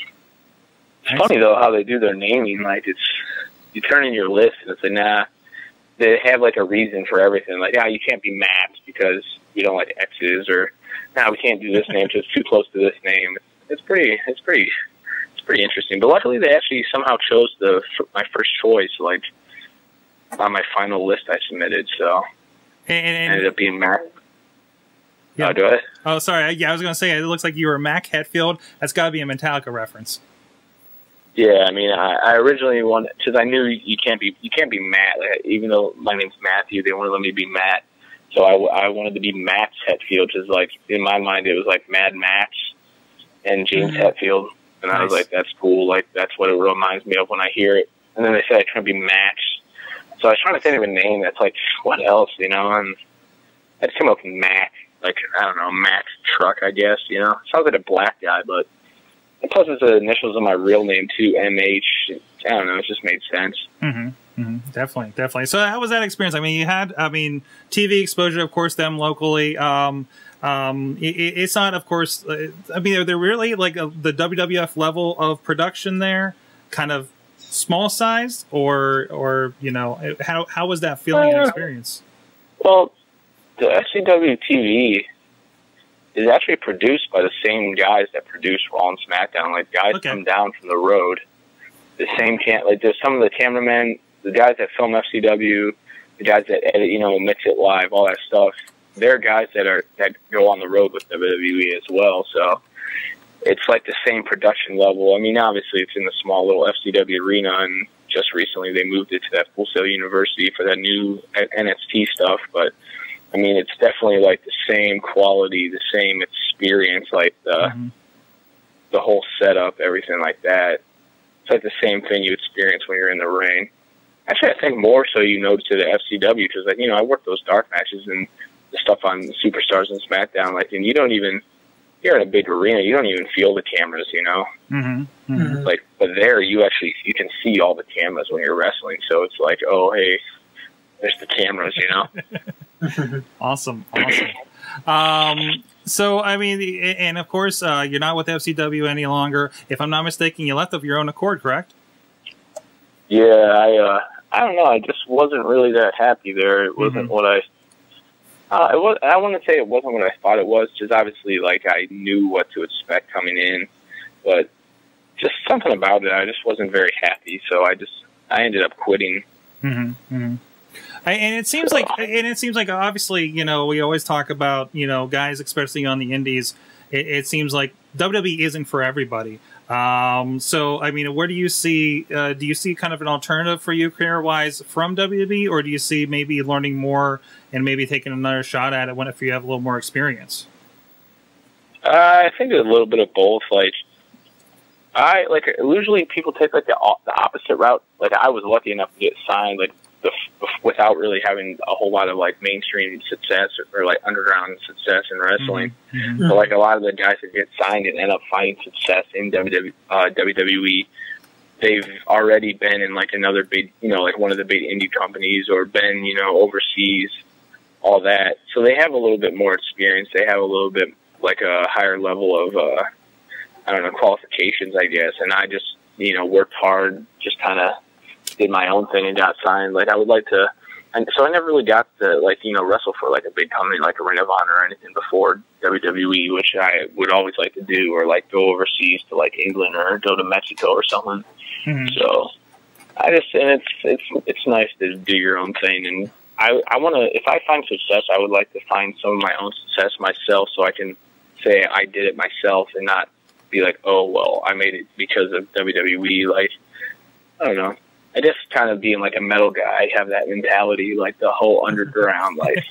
It's funny though how they do their naming. Like it's, you turn in your list and it's like, nah, they have like a reason for everything. Like, yeah, you can't be Matt because you don't like X's, or nah, we can't do this name because it's too close to this name. It's pretty, it's pretty, it's pretty interesting. But luckily they actually somehow chose the my first choice, like. On my final list I submitted, so and, and, ended up being Mac. Yeah. Oh, do I? Oh, sorry. Yeah, I was going to say it looks like you were Mac Hetfield. That's got to be a Metallica reference. Yeah, I mean, I, I originally wanted because I knew you can't be you can't be Matt. Like, even though my name's Matthew, they wouldn't let me be Matt. So I, I wanted to be Max Hetfield, because like in my mind it was like Mad Max and James mm-hmm. Hetfield, and nice. I was like, that's cool. Like that's what it reminds me of when I hear it. And then they said I couldn't be Max. So I was trying to think of a name that's like, what else, you know? And I just came up with Mac, like, I don't know, Max Truck, I guess, you know? Sounds like a black guy, but plus it's the initials of my real name, too, M H. I don't know, it just made sense. Mm-hmm. Mm-hmm. Definitely, definitely. So how was that experience? I mean, you had, I mean, T V exposure, of course, them locally. Um, um, it, it's not, of course, I mean, are there really, like, a, the W W F level of production there, kind of, small sized, or or you know how how was that feeling uh, and experience? Well, the F C W T V is actually produced by the same guys that produce Raw and SmackDown. Like guys okay. come down from the road, the same cam like there's some of the cameramen, the guys that film F C W, the guys that edit, you know, mix it live, all that stuff. They're guys that are that go on the road with W W E as well. So it's like the same production level. I mean, obviously it's in the small little F C W arena, and just recently they moved it to that Full Sail University for that new N X T stuff. But I mean, it's definitely like the same quality, the same experience, like the mm-hmm. the whole setup, everything like that. It's like the same thing you experience when you're in the ring. Actually, I think more so you notice to the F C W because, like, you know, I work those dark matches and the stuff on Superstars and SmackDown, like, and you don't even, you're in a big arena, you don't even feel the cameras, you know? Mm-hmm. Mm-hmm. Like, but there you actually, you can see all the cameras when you're wrestling, so it's like, oh, hey, there's the cameras, you know? Awesome, awesome. Um, so, I mean, and of course, uh, you're not with F C W any longer. If I'm not mistaken, you left of your own accord, correct? Yeah, I, uh, I don't know, I just wasn't really that happy there. It wasn't mm-hmm. what I, uh, it was, I want to say it wasn't what I thought it was, just obviously, like, I knew what to expect coming in, but just something about it, I just wasn't very happy, so I just, I ended up quitting. Mm-hmm. Mm-hmm. And it seems like, and it seems like, obviously, you know, we always talk about, you know, guys, especially on the indies, it, it seems like W W E isn't for everybody. Um, so, I mean, where do you see, uh, do you see kind of an alternative for you career-wise from W W E, or do you see maybe learning more and maybe taking another shot at it when if you have a little more experience? Uh, I think a little bit of both. Like, I, like, usually people take, like, the, the opposite route. Like, I was lucky enough to get signed, like, the, without really having a whole lot of, like, mainstream success or, or like, underground success in wrestling. Mm-hmm. So, like, a lot of the guys that get signed and end up finding success in W W E, uh, W W E, they've already been in, like, another big, you know, like, one of the big indie companies or been, you know, overseas, all that. So they have a little bit more experience. They have a little bit, like, a higher level of, uh, I don't know, qualifications, I guess. And I just, you know, worked hard, just kind of did my own thing and got signed. Like, I would like to, and so I never really got to, like, you know, wrestle for, like, a big company like a Ring of Honor or anything before W W E, which I would always like to do, or, like, go overseas to, like, England or go to Mexico or something. Mm-hmm. So I just, and it's, it's, it's nice to do your own thing. And I, I want to, if I find success, I would like to find some of my own success myself so I can say I did it myself and not be like, oh, well, I made it because of W W E. Like, I don't know. I just kind of being like a metal guy, I have that mentality, like the whole underground like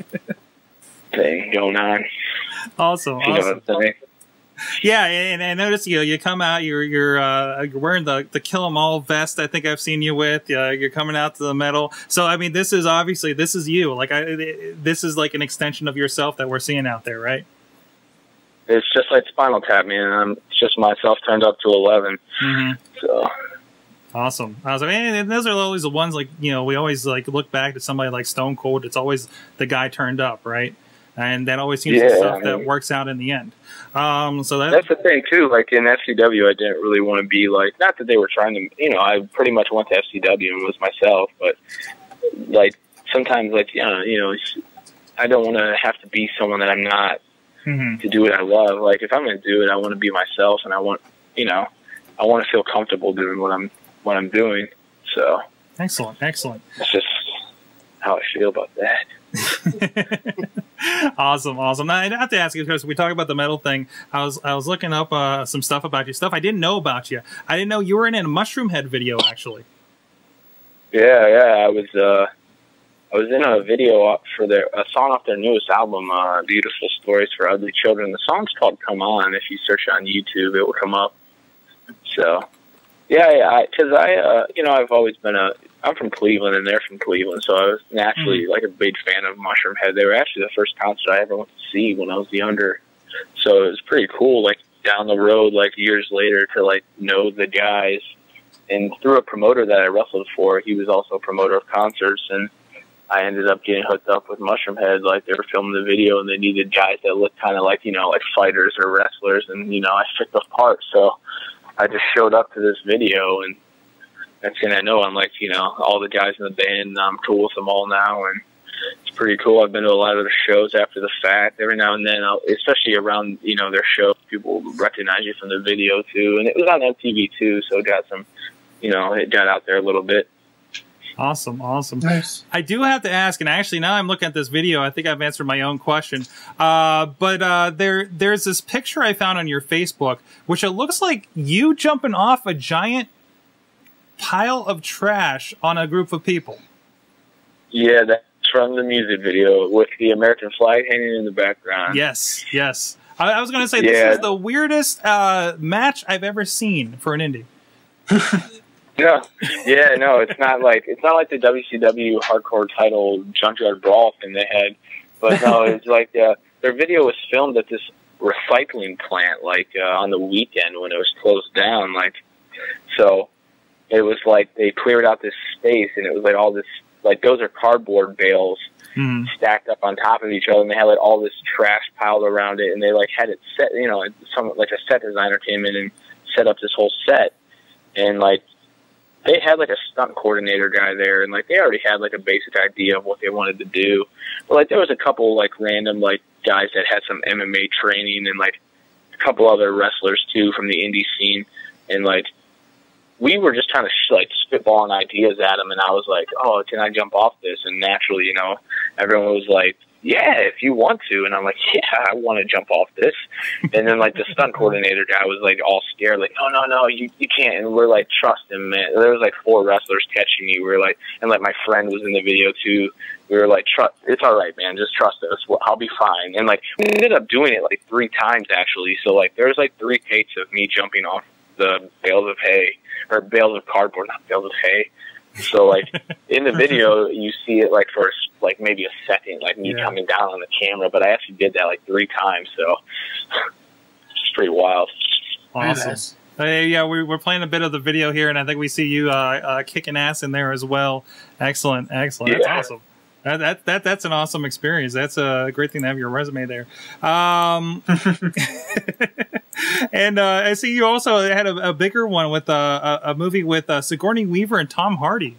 thing going on. Awesome, you awesome. Know what I'm yeah, and I noticed you you come out, you're you're uh, you're wearing the the Kill 'Em All vest. I think I've seen you with. Uh, you're coming out to the metal. So I mean, this is obviously this is you. Like I, this is like an extension of yourself that we're seeing out there, right? It's just like Spinal Tap, man. I'm it's just myself turned up to eleven. Mm-hmm. So. Awesome. I was like, and those are always the ones, like, you know, we always like look back to somebody like Stone Cold. It's always the guy turned up, right? And that always seems yeah, the stuff I mean, that works out in the end. Um, so that, that's the thing too. Like in F C W, I didn't really want to be like, not that they were trying to, you know, I pretty much went to F C W and was myself, but like sometimes, like, you know, you know, I don't want to have to be someone that I'm not mm-hmm. to do what I love. Like if I'm going to do it, I want to be myself, and I want, you know, I want to feel comfortable doing what I'm. what I'm doing. So excellent, excellent. That's just how I feel about that. Awesome, awesome. Now, I have to ask you, because we talk about the metal thing. I was I was looking up uh, some stuff about you, stuff I didn't know about you. I didn't know you were in a Mushroomhead video, actually. Yeah, yeah. I was uh, I was in a video for their a song off their newest album, uh, "Beautiful Stories for Ugly Children." The song's called "Come On." If you search on YouTube, it will come up. So. Yeah, yeah, because I, I uh, you know, I've always been a, I'm from Cleveland and they're from Cleveland, so I was naturally mm-hmm. like a big fan of Mushroomhead. They were actually the first concert I ever went to see when I was younger, so it was pretty cool, like down the road, like years later, to like know the guys. And through a promoter that I wrestled for, he was also a promoter of concerts, and I ended up getting hooked up with Mushroomhead. Like they were filming the video and they needed guys that looked kind of like, you know, like fighters or wrestlers, and, you know, I fit the part, so I just showed up to this video, and that's when I know I'm like, you know, all the guys in the band, and I'm cool with them all now, and it's pretty cool. I've been to a lot of their shows after the fact. Every now and then, I'll, especially around, you know, their show, people recognize you from the video, too. And it was on M T V, too, so it got some, you know, it got out there a little bit. Awesome, awesome. Nice. I do have to ask, and actually now I'm looking at this video, I think I've answered my own question. Uh, but uh, there, there's this picture I found on your Facebook, which it looks like you jumping off a giant pile of trash on a group of people. Yeah, that's from the music video with the American flag hanging in the background. Yes, yes. I, I was going to say, Yeah. this is the weirdest uh, match I've ever seen for an indie. No, yeah, no, it's not like it's not like the W C W hardcore title Junkyard Brawl thing they had, but no, it's like uh, their video was filmed at this recycling plant, like uh, on the weekend when it was closed down. Like, so it was like they cleared out this space, and it was like all this, like those are cardboard bales Mm. stacked up on top of each other, and they had like all this trash piled around it, and they like had it set, you know, some like a set designer came in and set up this whole set, and like. They had like a stunt coordinator guy there, and like they already had like a basic idea of what they wanted to do. But like there was a couple like random like guys that had some M M A training, and like a couple other wrestlers too from the indie scene. And like we were just kind of sh- like spitballing ideas at them, and I was like, "Oh, can I jump off this?" And naturally, you know, everyone was like, "Yeah, if you want to." And I'm like, "Yeah, I want to jump off this." And then like the stunt coordinator guy was like all scared, like, "No, no, no, you you can't." And we're like, "Trust him, man." There was like four wrestlers catching me. We were like, and like my friend was in the video too. We were like, "Trust, it's all right, man. Just trust us. I'll be fine." And like we ended up doing it like three times actually. So like there was like three takes of me jumping off the bales of hay or bales of cardboard, not bales of hay. So like in the video, you see it like for like maybe a second, like me Yeah. coming down on the camera, but I actually did that like three times, so it's pretty wild. Awesome. Nice. Uh, yeah, we, we're playing a bit of the video here, and I think we see you uh, uh, kicking ass in there as well. Excellent, excellent. That's Yeah. awesome. That, that that that's an awesome experience. That's a great thing to have your resume there. Um, and uh, I see you also had a, a bigger one with uh, a, a movie with uh, Sigourney Weaver and Tom Hardy.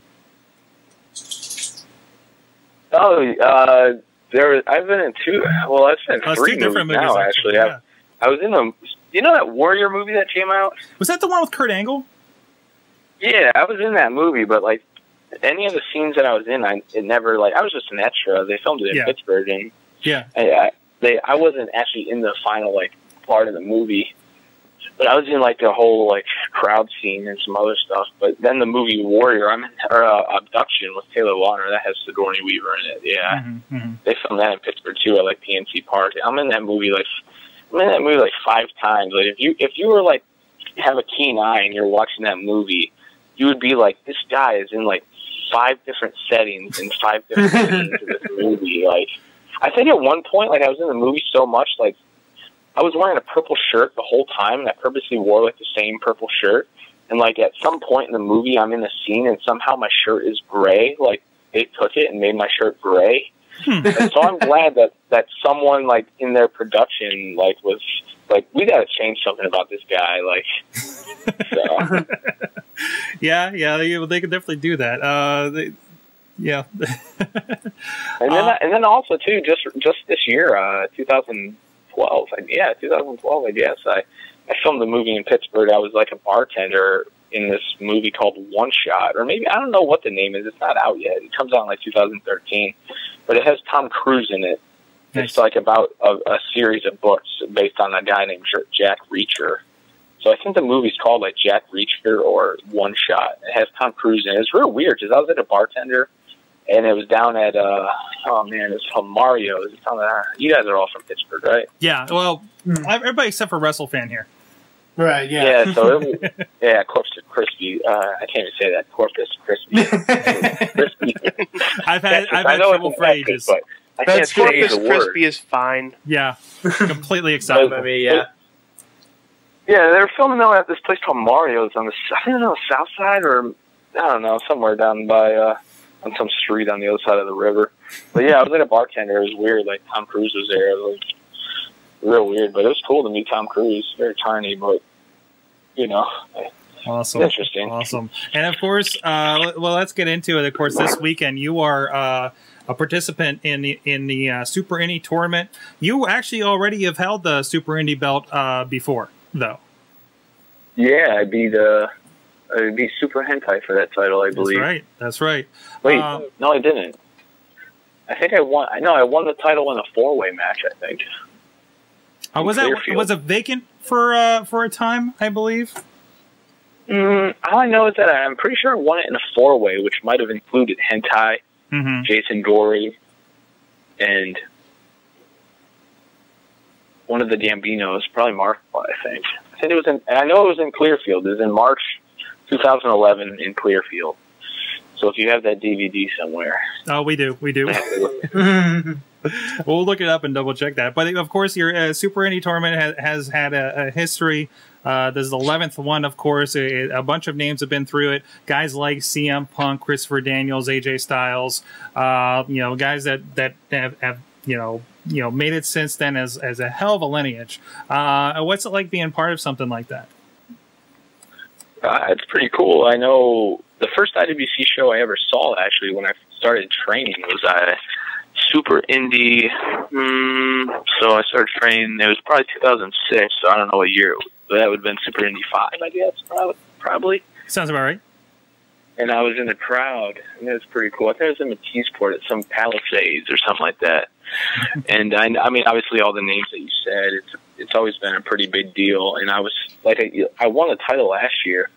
Oh, uh, there. I've been in two. Well, I've been in Oh, it's three two different movies movies, now. actually, Actually, yeah. I, I was in a. You know that Warrior movie that came out? Was that the one with Kurt Angle? Yeah, I was in that movie, but like any of the scenes that I was in, I it never like I was just an extra. They filmed it in Yeah. Pittsburgh, and Yeah. I, I they I wasn't actually in the final like part of the movie, but I was in like the whole like crowd scene and some other stuff. But then the movie Warrior, I'm in, or uh, Abduction with Taylor Lautner, that has Sigourney Weaver in it. Yeah, Mm-hmm, mm-hmm. they filmed that in Pittsburgh too at like P N C Park. I'm in that movie like I'm in that movie like five times. Like if you if you were like have a keen eye and you're watching that movie, you would be like, this guy is in like five different settings and five different scenes of this movie. Like, I think at one point, like I was in the movie so much, like I was wearing a purple shirt the whole time, and I purposely wore like the same purple shirt. And like at some point in the movie, I'm in the scene, and somehow my shirt is gray. Like they took it and made my shirt gray. Hmm. And so I'm glad that that someone like in their production like was like, we got to change something about this guy. Like, so. Yeah, yeah, they, they could definitely do that. Uh, they, yeah. And then, Uh, and then also too, just just this year, uh, twenty twelve. I, yeah, twenty twelve. I guess I I filmed a movie in Pittsburgh. I was like a bartender in this movie called One Shot, or maybe I don't know what the name is. It's not out yet. It comes out in like two thousand thirteen, but it has Tom Cruise in it. Nice. It's like about a, a series of books based on a guy named Jack Reacher. So I think the movie's called like Jack Reacher or One Shot. It has Tom Cruise in it. It's real weird because I was at a bartender, and it was down at uh oh man, it's called Mario's. It's on the, you guys are all from Pittsburgh, right? Yeah, well, Hmm. everybody except for WrestleFan here. Right, yeah. Yeah. So it was, yeah, Corpus Crispy. Uh, I can't even say that. Corpus Crispy. Crispy. I've had That's- I've I had know trouble it's for Texas, ages. but I That's can't say Corpus the word. Crispy is fine. Yeah, completely acceptable. I mean, yeah. Yeah, they were filming though at this place called Mario's on the I don't know South Side or I don't know somewhere down by uh, on some street on the other side of the river. But yeah, I was at a bartender. It was weird. Like Tom Cruise was there. It was like, real weird, but it was cool to meet Tom Cruise. Very tiny, but you know, Awesome. interesting. Awesome. And of course, uh, well, let's get into it. Of course, this weekend you are uh, a participant in the in the uh, Super Indie tournament. You actually already have held the Super Indie belt uh, before, though. Yeah, I beat uh, Uh, it'd be Super Hentai for that title, I believe. That's right. That's right. Wait, uh, no, I didn't. I think I won. I know I won the title in a four-way match. I think. Uh, was that Clearfield. was it vacant for uh, for a time? I believe. Mm, all I know is that I'm pretty sure I won it in a four-way, which might have included Hentai, Mm-hmm. Jason Gory, and one of the Gambinos, probably Mark. I think. I think it was in. I know it was in Clearfield. It was in March two thousand eleven in Clearfield. So if you have that D V D somewhere, Oh, we do. We do. We'll look it up and double check that. But of course, your uh, Super Indie tournament has, has had a, a history. Uh, this is the eleventh one, of course. A, a bunch of names have been through it. Guys like C M Punk, Christopher Daniels, A J Styles. Uh, you know, guys that that have, have you know you know made it since then as as a hell of a lineage. Uh, what's it like being part of something like that? uh, it's pretty cool. I know the first I W C show I ever saw, actually, when I started training, was uh, Super Indie. Mm, so I started training. It was probably two thousand six. So I don't know what year. But that would have been Super Indie five, I guess, probably. probably. Sounds about right. And I was in the crowd, and it was pretty cool. I think it was in McKeesport at some Palisades or something like that. And I, I mean, obviously, all the names that you said, it's it's always been a pretty big deal. And I was like, I, I won a title last year,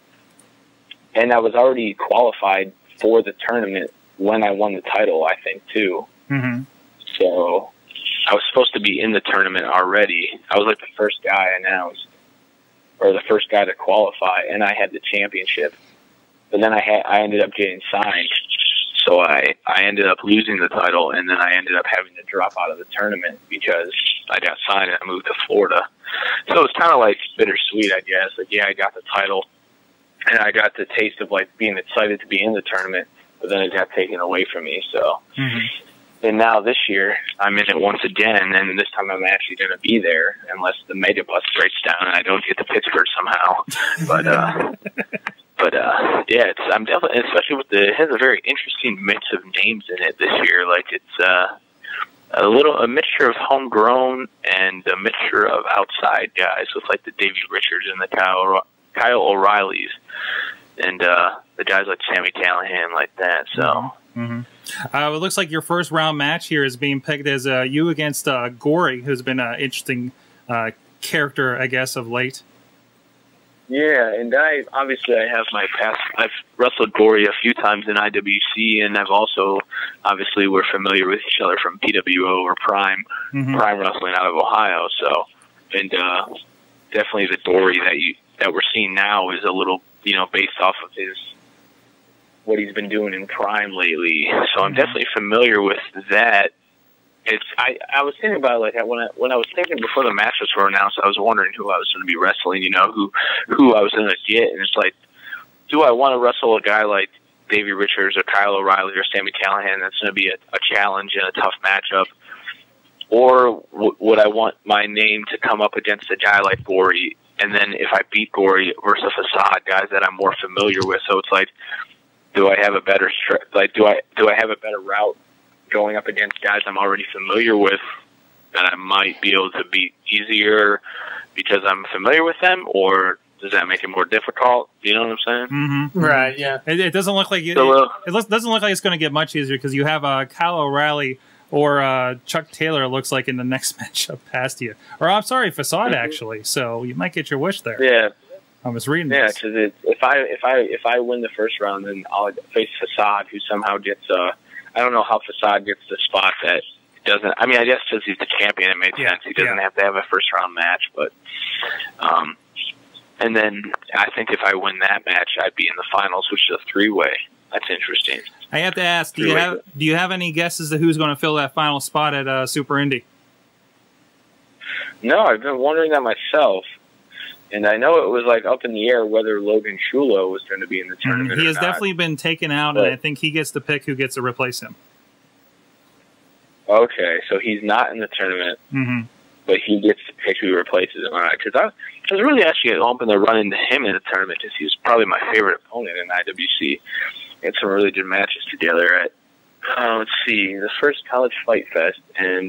and I was already qualified for the tournament when I won the title, I think, too. Mm-hmm. So I was supposed to be in the tournament already. I was like the first guy announced, or the first guy to qualify, and I had the championship. But then I had I ended up getting signed, so I I ended up losing the title, and then I ended up having to drop out of the tournament because I got signed and I moved to Florida. So it's kind of like bittersweet, I guess. Like, yeah, I got the title, and I got the taste of like being excited to be in the tournament, but then it got taken away from me. So. Mm-hmm. And now this year, I'm in it once again, and this time I'm actually going to be there, unless the mega bus breaks down and I don't get to Pittsburgh somehow. But, uh, but uh, yeah, it's, I'm definitely, especially with the, it has a very interesting mix of names in it this year. Like, it's uh, a little, a mixture of homegrown and a mixture of outside guys with, like, the Davey Richards and the Kyle, Kyle O'Reillys, and uh, the guys like Sammy Callahan, like that, so... Mm-hmm. Uh, it looks like your first round match here is being picked as uh, you against uh, Gory, who's been an interesting uh, character, I guess, of late. Yeah, and I obviously I have my past. I've wrestled Gory a few times in I W C, and I've also obviously we're familiar with each other from P W O or Prime, Mm-hmm. Prime Wrestling out of Ohio. So, and uh, definitely the Gory that you that we're seeing now is a little, you know, based off of his. What he's been doing in Prime lately, so I'm definitely familiar with that. It's I, I was thinking about it, like when I when I was thinking before the matches were announced, I was wondering who I was going to be wrestling, you know, who who I was going to get, and it's like, do I want to wrestle a guy like Davey Richards or Kyle O'Reilly or Sammy Callahan? That's going to be a, a challenge and a tough matchup, or w- would I want my name to come up against a guy like Gory, and then if I beat Gory versus Facade, guys that I'm more familiar with? So it's like, do I have a better like do I do I have a better route going up against guys I'm already familiar with that I might be able to beat easier because I'm familiar with them, or does that make it more difficult? You know what I'm saying? Mm-hmm. Right, yeah. It, it doesn't look like you, So, uh, it, it looks, doesn't look like it's going to get much easier because you have uh, Kyle O'Reilly or uh, Chuck Taylor. Looks like in the next matchup past you, or I'm sorry, Facade actually. So you might get your wish there. Yeah. I was reading Yeah, this. because if I if I if I win the first round, then I'll face Facade, who somehow gets. Uh, I don't know how Facade gets the spot that doesn't. I mean, I guess because he's the champion, it makes Yeah, sense. He doesn't yeah. have to have a first round match, but. Um, and then I think if I win that match, I'd be in the finals, which is a three way. That's interesting. I have to ask: Do you Three-way. have do you have any guesses to who's going to fill that final spot at uh, Super Indy? No, I've been wondering that myself. And I know it was like up in the air whether Logan Shulo was going to be in the tournament. He or has not. definitely been taken out, But- and I think he gets to pick who gets to replace him. Okay, so he's not in the tournament, Mm-hmm. but he gets to pick who replaces him. All right, because I, I was really actually hoping to run into him in the tournament because he was probably my favorite opponent in I W C. We had some really good matches together at, uh, let's see, the first College Fight Fest and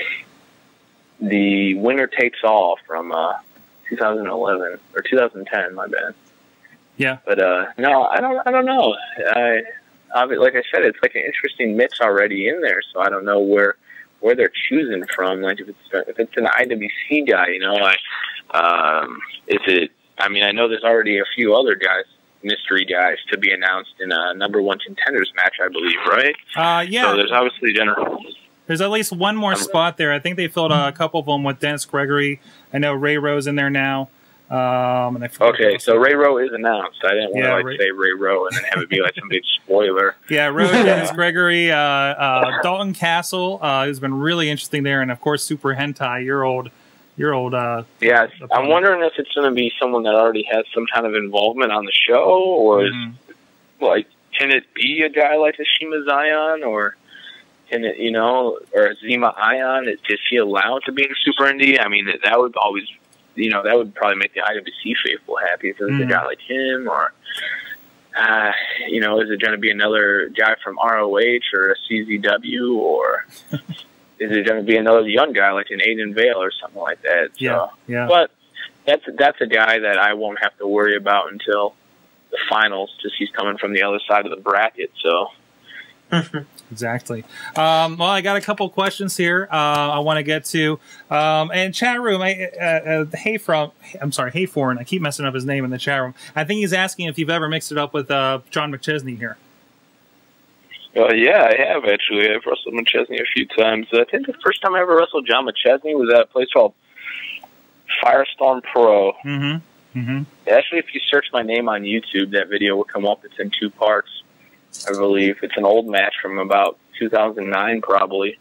the Winner Takes All from uh, two thousand eleven, or two thousand ten, my bad. Yeah. But uh, no, I don't. I don't know. I, I like I said, it's like an interesting mix already in there. So I don't know where where they're choosing from. Like if it's if it's an I W C guy, you know, like um, is it? I mean, I know there's already a few other guys, mystery guys, to be announced in a number one contenders match, I believe, right? Uh, yeah. So there's obviously general. There's at least one more spot there. I think they filled a couple of them with Dennis Gregory. I know Ray Rowe's in there now. Um, and I okay, so Ray Rowe is announced. I didn't want yeah, to like Ray say Ray Rowe and then have it be like some big spoiler. Yeah, Rowe, Dennis Gregory, uh, uh, Dalton Castle, uh, who's been really interesting there, and of course Super Hentai, your old, your old. Uh, yeah, opponent. I'm wondering if it's going to be someone that already has some kind of involvement on the show, or mm-hmm. is, like, can it be a guy like Ashima Zion, or can it, you know, or Zima Ion? Is, is he allowed to be in Super Indy? I mean, that would always. You know, that would probably make the I W C faithful happy if it was mm. a guy like him, or, uh, you know, is it going to be another guy from R O H or a C Z W, or is it going to be another young guy like an Aiden Vale or something like that? So, yeah, yeah. But that's that's a guy that I won't have to worry about until the finals, just he's coming from the other side of the bracket, so. Exactly. Um, well, I got a couple questions here uh, I want to get to. Um, and chat room, I, uh, uh, hey from, I'm sorry, hey foreign. I keep messing up his name in the chat room. I think he's asking if you've ever mixed it up with uh, John McChesney here. Uh, yeah, I have actually. I've wrestled McChesney a few times. I think the first time I ever wrestled John McChesney was at a place called Firestorm Pro. Mm-hmm. Mm-hmm. Actually, if you search my name on YouTube, that video will come up. It's in two parts. I believe it's an old match from about two thousand nine, probably.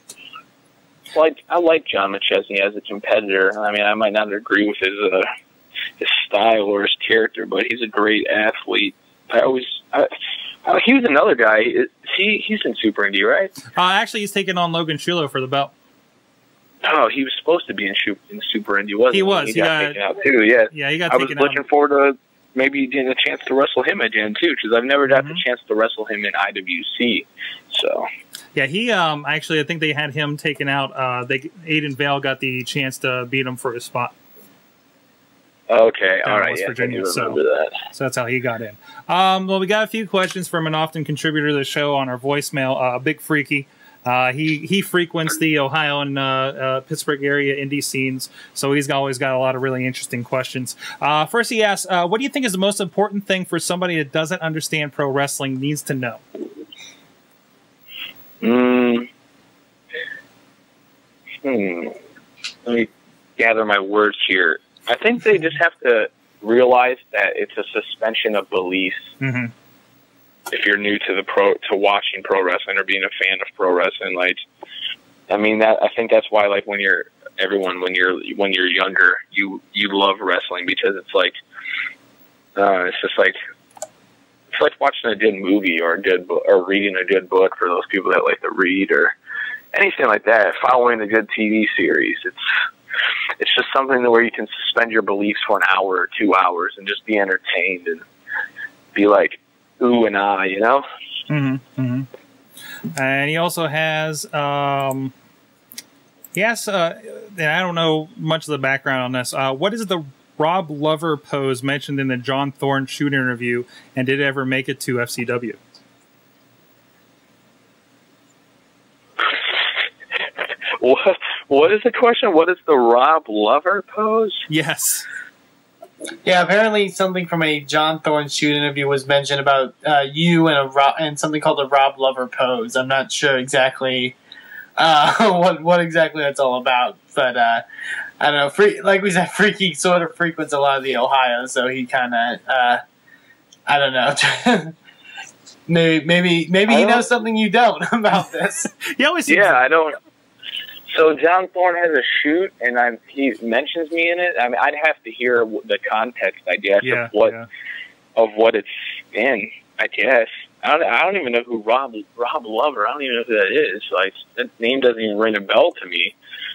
Like I like John McChesney as a competitor. I mean, I might not agree with his uh, his style or his character, but he's a great athlete. I always, I, I, he was another guy. He he's in Super Indy, right? Uh, actually, he's taking on Logan Shulo for the belt. Oh, he was supposed to be in, in Super Indy, wasn't he? He was. He, he got, got taken out too. Yeah, yeah, he got I taken was looking out. forward to maybe getting a chance to wrestle him again too, because I've never got mm-hmm. the chance to wrestle him in I W C. So yeah, he um actually I think they had him taken out. Uh, they Aiden Vale got the chance to beat him for his spot. Okay, all right, West yeah, Virginia, I do remember so, that. So that's how he got in. Um, well, we got a few questions from an often contributor to the show on our voicemail, uh, Big Freaky. Uh, he he frequents the Ohio and uh, uh, Pittsburgh area indie scenes, so he's always got a lot of really interesting questions. Uh, first, he asks, uh, "What do you think is the most important thing for somebody that doesn't understand pro wrestling needs to know?" Mm. Hmm. Let me gather my words here. I think they just have to realize that it's a suspension of beliefs. Mm-hmm. If you're new to the pro, to watching pro wrestling or being a fan of pro wrestling, like, I mean, that I think that's why, like, when you're everyone, when you're when you're younger, you you love wrestling because it's like, uh, it's just like it's like watching a good movie or a good book or reading a good book for those people that like to read or anything like that. Following a good T V series, it's it's just something where you can suspend your beliefs for an hour or two hours and just be entertained and be like, ooh and ah, you know? Mm-hmm, mm-hmm. And he also has, um, he asks, uh, and I don't know much of the background on this, uh, what is the Rob Lover pose mentioned in the John Thorne shoot interview, and did it ever make it to F C W? What? What is the question? What is the Rob Lover pose? Yes. Yeah, apparently something from a John Thorne shoot interview was mentioned about uh, you and a Rob, and something called the Rob Lover pose. I'm not sure exactly uh, what what exactly that's all about, but uh, I don't know. Free, like we said, Freaky sort of frequents a lot of the Ohio, so he kind of uh, I don't know. maybe maybe maybe he knows something you don't about this. He always yeah, I don't. So John Thorne has a shoot, and I, he mentions me in it. I mean, I'd have to hear the context, I guess, yeah, of what yeah. of what it's in. I guess I don't. I don't even know who Rob Rob Lover. I don't even know who that is. Like that name doesn't even ring a bell to me.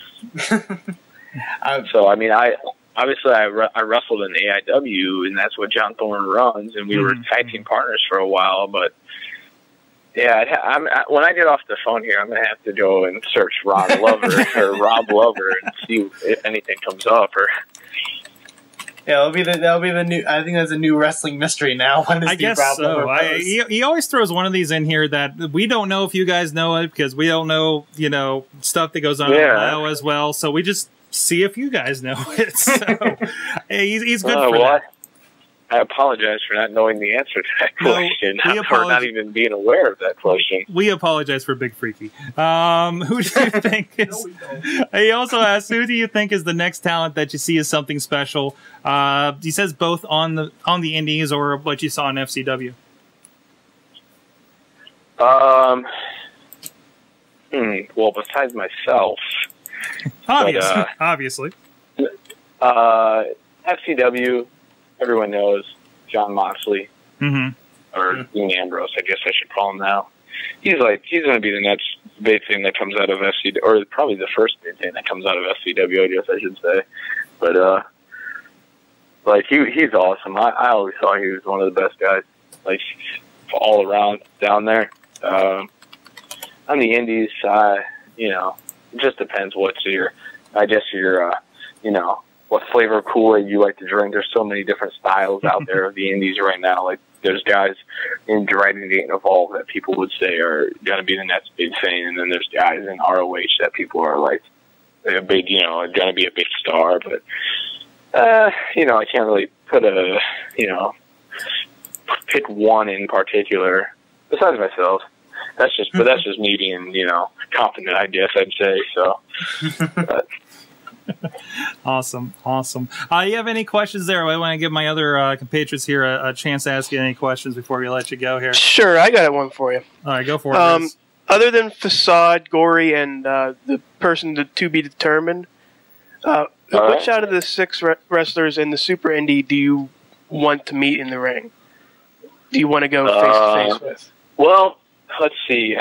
So I mean, I obviously I, I wrestled in A I W, and that's what John Thorne runs, and we mm-hmm. were tag team partners for a while, but. Yeah, I'm, I, when I get off the phone here, I'm going to have to go and search Rob Lover or Rob Lover and see if anything comes up. Or Yeah, that'll be the that'll be the new. I think that's a new wrestling mystery now. When I guess so. I, he, he always throws one of these in here that we don't know if you guys know it because we don't know, you know, stuff that goes on Yeah. in Ohio as well. So we just see if you guys know it. So he's he's good Uh, for well, that. I apologize for not knowing the answer to that No, question, we or not apologize. even being aware of that question. We apologize for Big Freaky. Um, who do you think is? He also asks, who do you think is the next talent that you see as something special? Uh, he says both on the on the Indies or what you saw in F C W. Um. Hmm, well, besides myself, Obviously, uh, obviously. uh, F C W, everyone knows John Moxley Mm-hmm. or Dean Ambrose. I guess I should call him now. He's like he's going to be the next big thing that comes out of F C W, or probably the first big thing that comes out of F C W. I guess I should say, but uh, like he he's awesome. I, I always thought he was one of the best guys, like all around down there. Um, on the Indies, uh, you know, it just depends what's your, I guess your, uh, you know, what flavor of Kool-Aid you like to drink. There's so many different styles out there of the Indies right now. Like there's guys in Dragon Gate and Evolve that people would say are going to be the next big thing, and then there's guys in R O H that people are like a big, you know, going to be a big star. But uh, you know, I can't really put a, you know, pick one in particular besides myself. That's just, but that's just me being, you know, confident, I guess I'd say. So, but. Awesome, awesome. Uh, you have any questions there? I want to give my other uh, compatriots here a, a chance to ask you any questions before we let you go here. Sure, I got one for you. All right, go for it. Um, Riz. other than Facade, Gory, and uh, the person to, to be determined, uh, All which right. out of the six re- wrestlers in the Super Indie do you want to meet in the ring? Do you want to go face to face with? Well, let's see.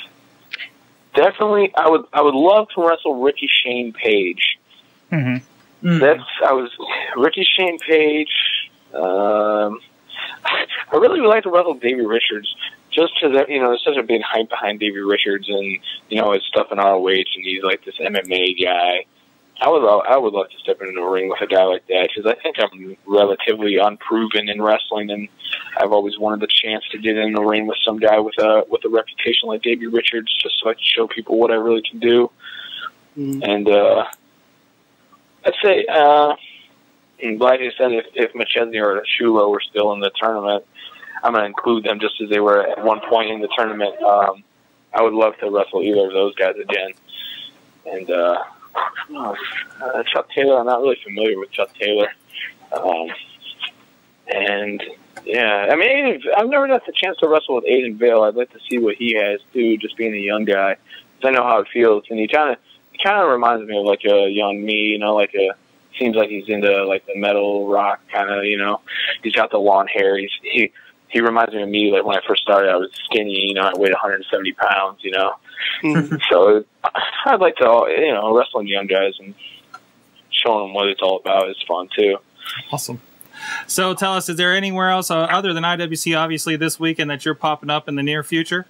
Definitely, I would. I would love to wrestle Ricky Shane Page. Mm-hmm. Mm. That's. I was Ricky Shane Page. Um, I really would like to wrestle Davey Richards, just because you know there's such a big hype behind Davey Richards and you know his stuff in R O H, and he's like this M M A guy. I would. Love, I would love to step into a ring with a guy like that because I think I'm relatively unproven in wrestling, and I've always wanted the chance to get in the ring with some guy with a with a reputation like Davey Richards, just so I can show people what I really can do. Mm. And uh, I'd say, uh, like I said, if, if McChesney or Shulo were still in the tournament, I'm going to include them just as they were at one point in the tournament. Um, I would love to wrestle either of those guys again. And uh, uh, Chuck Taylor, I'm not really familiar with Chuck Taylor. Um, and yeah, I mean, I've never got the chance to wrestle with Aiden Vale. I'd like to see what he has too, just being a young guy. Cause I know how it feels, and he kind of, he kind of reminds me of like a young me. You know, like a seems like he's into like the metal rock kind of. You know, he's got the long hair. He's he he reminds me of me. Like when I first started, I was skinny. You know, I weighed one hundred seventy pounds. You know, so I'd like to, you know, wrestling young guys and showing them what it's all about is fun too. Awesome. So tell us, is there anywhere else uh, other than I W C, obviously, this weekend that you're popping up in the near future?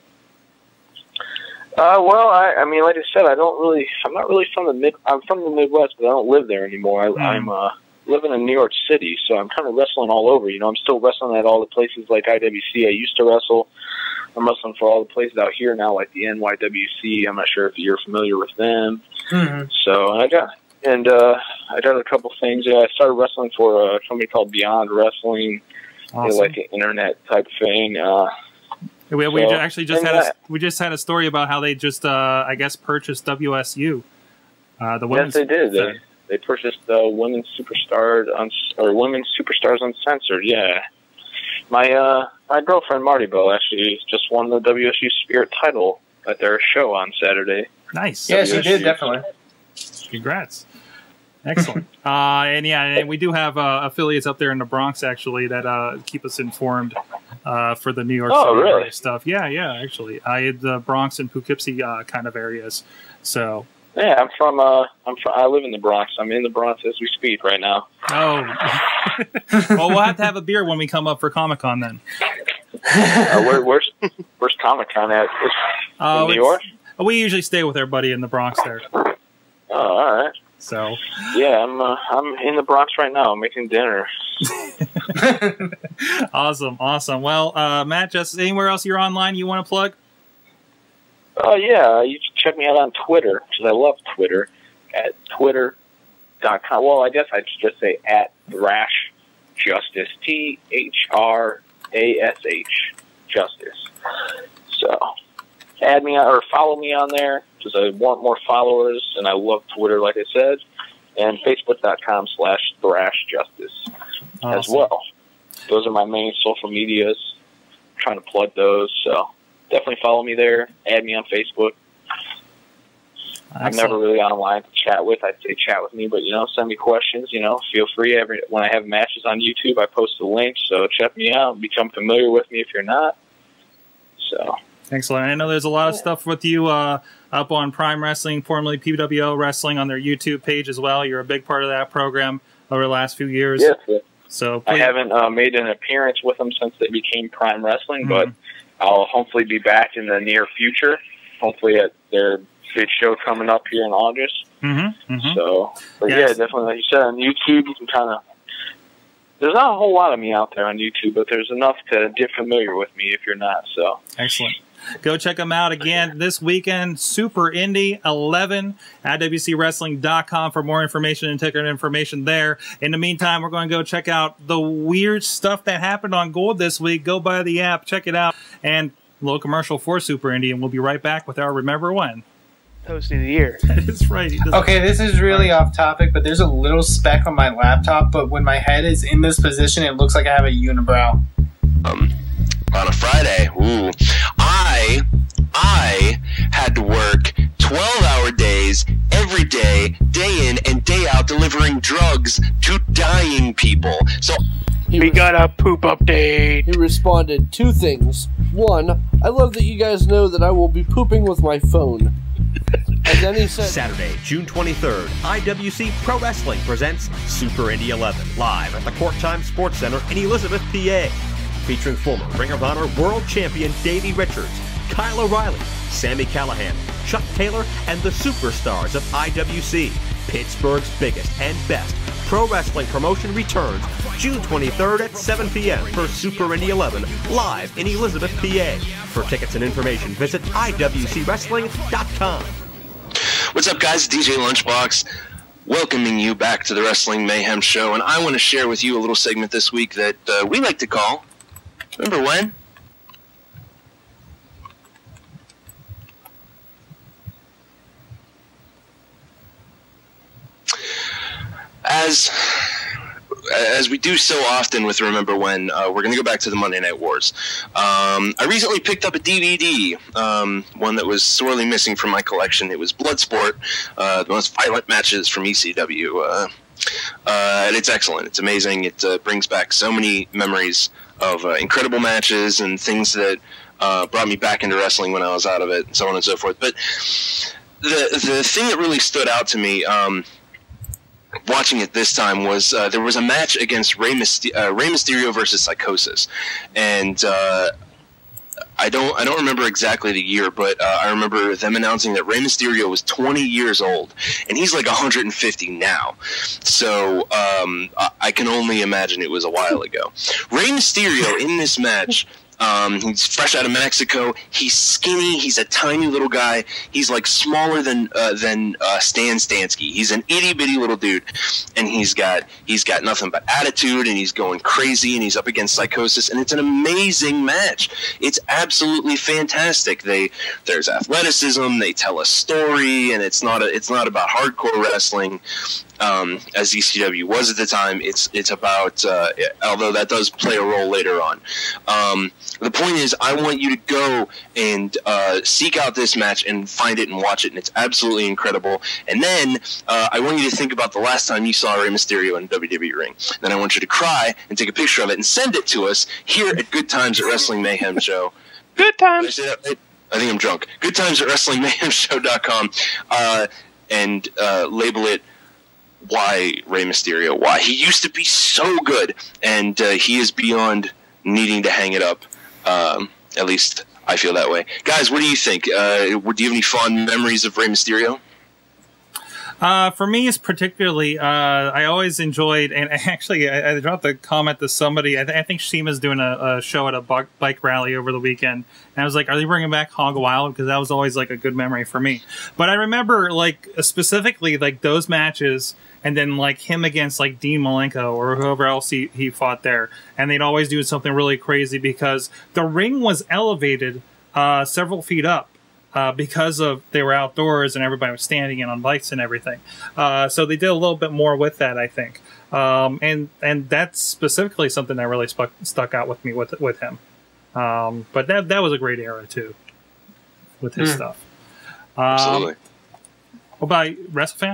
Uh, well, I, I mean, like I said, I don't really, I'm not really from the mid, I'm from the Midwest, but I don't live there anymore. I, Mm. I'm, uh, living in New York City, so I'm kind of wrestling all over, you know, I'm still wrestling at all the places like I W C. I used to wrestle. I'm wrestling for all the places out here now, like the N Y W C. I'm not sure if you're familiar with them. Mm-hmm. So I got, and, uh, I got a couple things. Yeah, I started wrestling for a company called Beyond Wrestling, Awesome. you know, like an internet type thing. Uh, We, we So, ju- actually just and had a, that- we just had a story about how they just uh, I guess purchased W S U, uh, the women's. Yes, they did. They, thing. they purchased uh, Women's Superstars on or Women's Superstars Uncensored. Yeah, my uh, my girlfriend Marty Bell actually just won the W S U Spirit title at their show on Saturday. Nice. Yeah, she did, definitely. Congrats. Excellent. uh, and yeah, and we do have uh, affiliates up there in the Bronx actually that uh, keep us informed uh, for the New York Oh, City really? area stuff. Yeah, yeah. Actually, I had the Bronx and Poughkeepsie uh, kind of areas. So. Yeah, I'm from. Uh, I'm from. I live in the Bronx. I'm in the Bronx as we speak right now. Oh. Well, we'll have to have a beer when we come up for Comic Con then. Uh, where, where's Where's Comic Con at? Uh, in New it's- York? We usually stay with our buddy in the Bronx there. Oh, all right. So yeah, I'm uh, I'm in the Bronx right now. I'm making dinner. Awesome, awesome. Well, uh, Matt, just anywhere else you're online you want to plug? Oh, uh, yeah, you can check me out on Twitter, because I love Twitter, at twitter dot com. Well, I guess I'd just say at Thrash Justice, T H R A S H, Justice. So, add me or follow me on there, because I want more followers, and I love Twitter, like I said, and facebook dot com slash Thrash Justice Awesome. as well. Those are my main social medias. I'm trying to plug those, so definitely follow me there. Add me on Facebook. Excellent. I'm never really online to chat with. I'd say chat with me, but, you know, send me questions. You know, feel free. Every when I have matches on YouTube, I post the link, so check me out and become familiar with me if you're not. So excellent. I know there's a lot of stuff with you uh, up on Prime Wrestling, formerly P W O Wrestling, on their YouTube page as well. You're a big part of that program over the last few years. Yes, so I haven't uh, made an appearance with them since they became Prime Wrestling, mm-hmm. but I'll hopefully be back in the near future. Hopefully at their big show coming up here in August. Mm-hmm. Mm-hmm. So, but yes. yeah, definitely, like you said, on YouTube, you can kind of. There's not a whole lot of me out there on YouTube, but there's enough to get familiar with me if you're not. So excellent. Go check them out again this weekend. Super Indy eleven, I W C wrestling dot com for more information and ticket information there. In the meantime, we're going to go check out the weird stuff that happened on Gold this week. Go buy the app, check it out, and a little commercial for Super Indy, and we'll be right back with our Remember When. Host of the year. That's right. Okay, this is really off topic, but there's a little speck on my laptop, but when my head is in this position, it looks like I have a unibrow. Um, on a Friday, ooh, I, I had to work twelve-hour days every day, day in and day out, delivering drugs to dying people. So we got a poop update. He responded two things. One, I love that you guys know that I will be pooping with my phone. And then he said, Saturday, June twenty-third, I W C Pro Wrestling presents Super Indy eleven, live at the Courttime Sports Center in Elizabeth, P A. Featuring former Ring of Honor World Champion Davey Richards, Kyle O'Reilly, Sami Callihan, Chuck Taylor, and the superstars of I W C. Pittsburgh's biggest and best pro wrestling promotion returns June twenty-third at seven p m for Super Indy eleven, live in Elizabeth, P A. For tickets and information, visit I W C wrestling dot com. what's up, guys? D J Lunchbox, welcoming you back to the Wrestling Mayhem Show, and I want to share with you a little segment this week that uh, we like to call Remember When? As as we do so often with Remember When, uh, we're going to go back to the Monday Night Wars. Um, I recently picked up a D V D, um, one that was sorely missing from my collection. It was Bloodsport, uh, the most violent matches from E C W. Uh, uh, and it's excellent. It's amazing. It uh, brings back so many memories of uh, incredible matches and things that uh, brought me back into wrestling when I was out of it, and so on and so forth. But the, the thing that really stood out to me... Um, watching it this time was uh, there was a match against Rey, Myster uh, Rey Mysterio versus Psychosis, and uh, I don't I don't remember exactly the year, but uh, I remember them announcing that Rey Mysterio was twenty years old, and he's like one hundred fifty now. So um, I, I can only imagine it was a while ago. Rey Mysterio in this match. Um, he's fresh out of Mexico. He's skinny. He's a tiny little guy. He's like smaller than uh, than uh, Stan Stansky. He's an itty bitty little dude, and he's got he's got nothing but attitude, and he's going crazy, and he's up against Psychosis, and it's an amazing match. It's absolutely fantastic. They there's athleticism. They tell a story, and it's not a, it's not about hardcore wrestling. Um, as E C W was at the time, it's it's about, uh, although that does play a role later on. Um, the point is, I want you to go and uh, seek out this match and find it and watch it, and it's absolutely incredible. And then uh, I want you to think about the last time you saw Rey Mysterio in a W W E ring. Then I want you to cry and take a picture of it and send it to us here at Good Times at Wrestling Mayhem Show. Good Times. Did I say that right? I think I'm drunk. Good Times at Wrestling Mayhem Show dot com, uh, and uh, label it Why Rey Mysterio? Why? He used to be so good, and uh, he is beyond needing to hang it up. Um, at least I feel that way. Guys, what do you think? Uh, do you have any fond memories of Rey Mysterio? Uh, for me, it's particularly, uh, I always enjoyed, and actually, I, I dropped a comment to somebody. I, th I think Shima's doing a, a show at a bike, bike rally over the weekend. And I was like, are they bringing back Hog Wild? Because that was always like a good memory for me. But I remember, like, specifically, like, those matches, and then, like, him against, like, Dean Malenko or whoever else he, he fought there. And they'd always do something really crazy because the ring was elevated uh, several feet up. Uh, because of they were outdoors and everybody was standing and on bikes and everything, uh, so they did a little bit more with that, I think, um, and and that's specifically something that really stuck stuck out with me with with him. Um, but that that was a great era too, with his mm. stuff. Um, Absolutely. What about you, Wrestle Fan?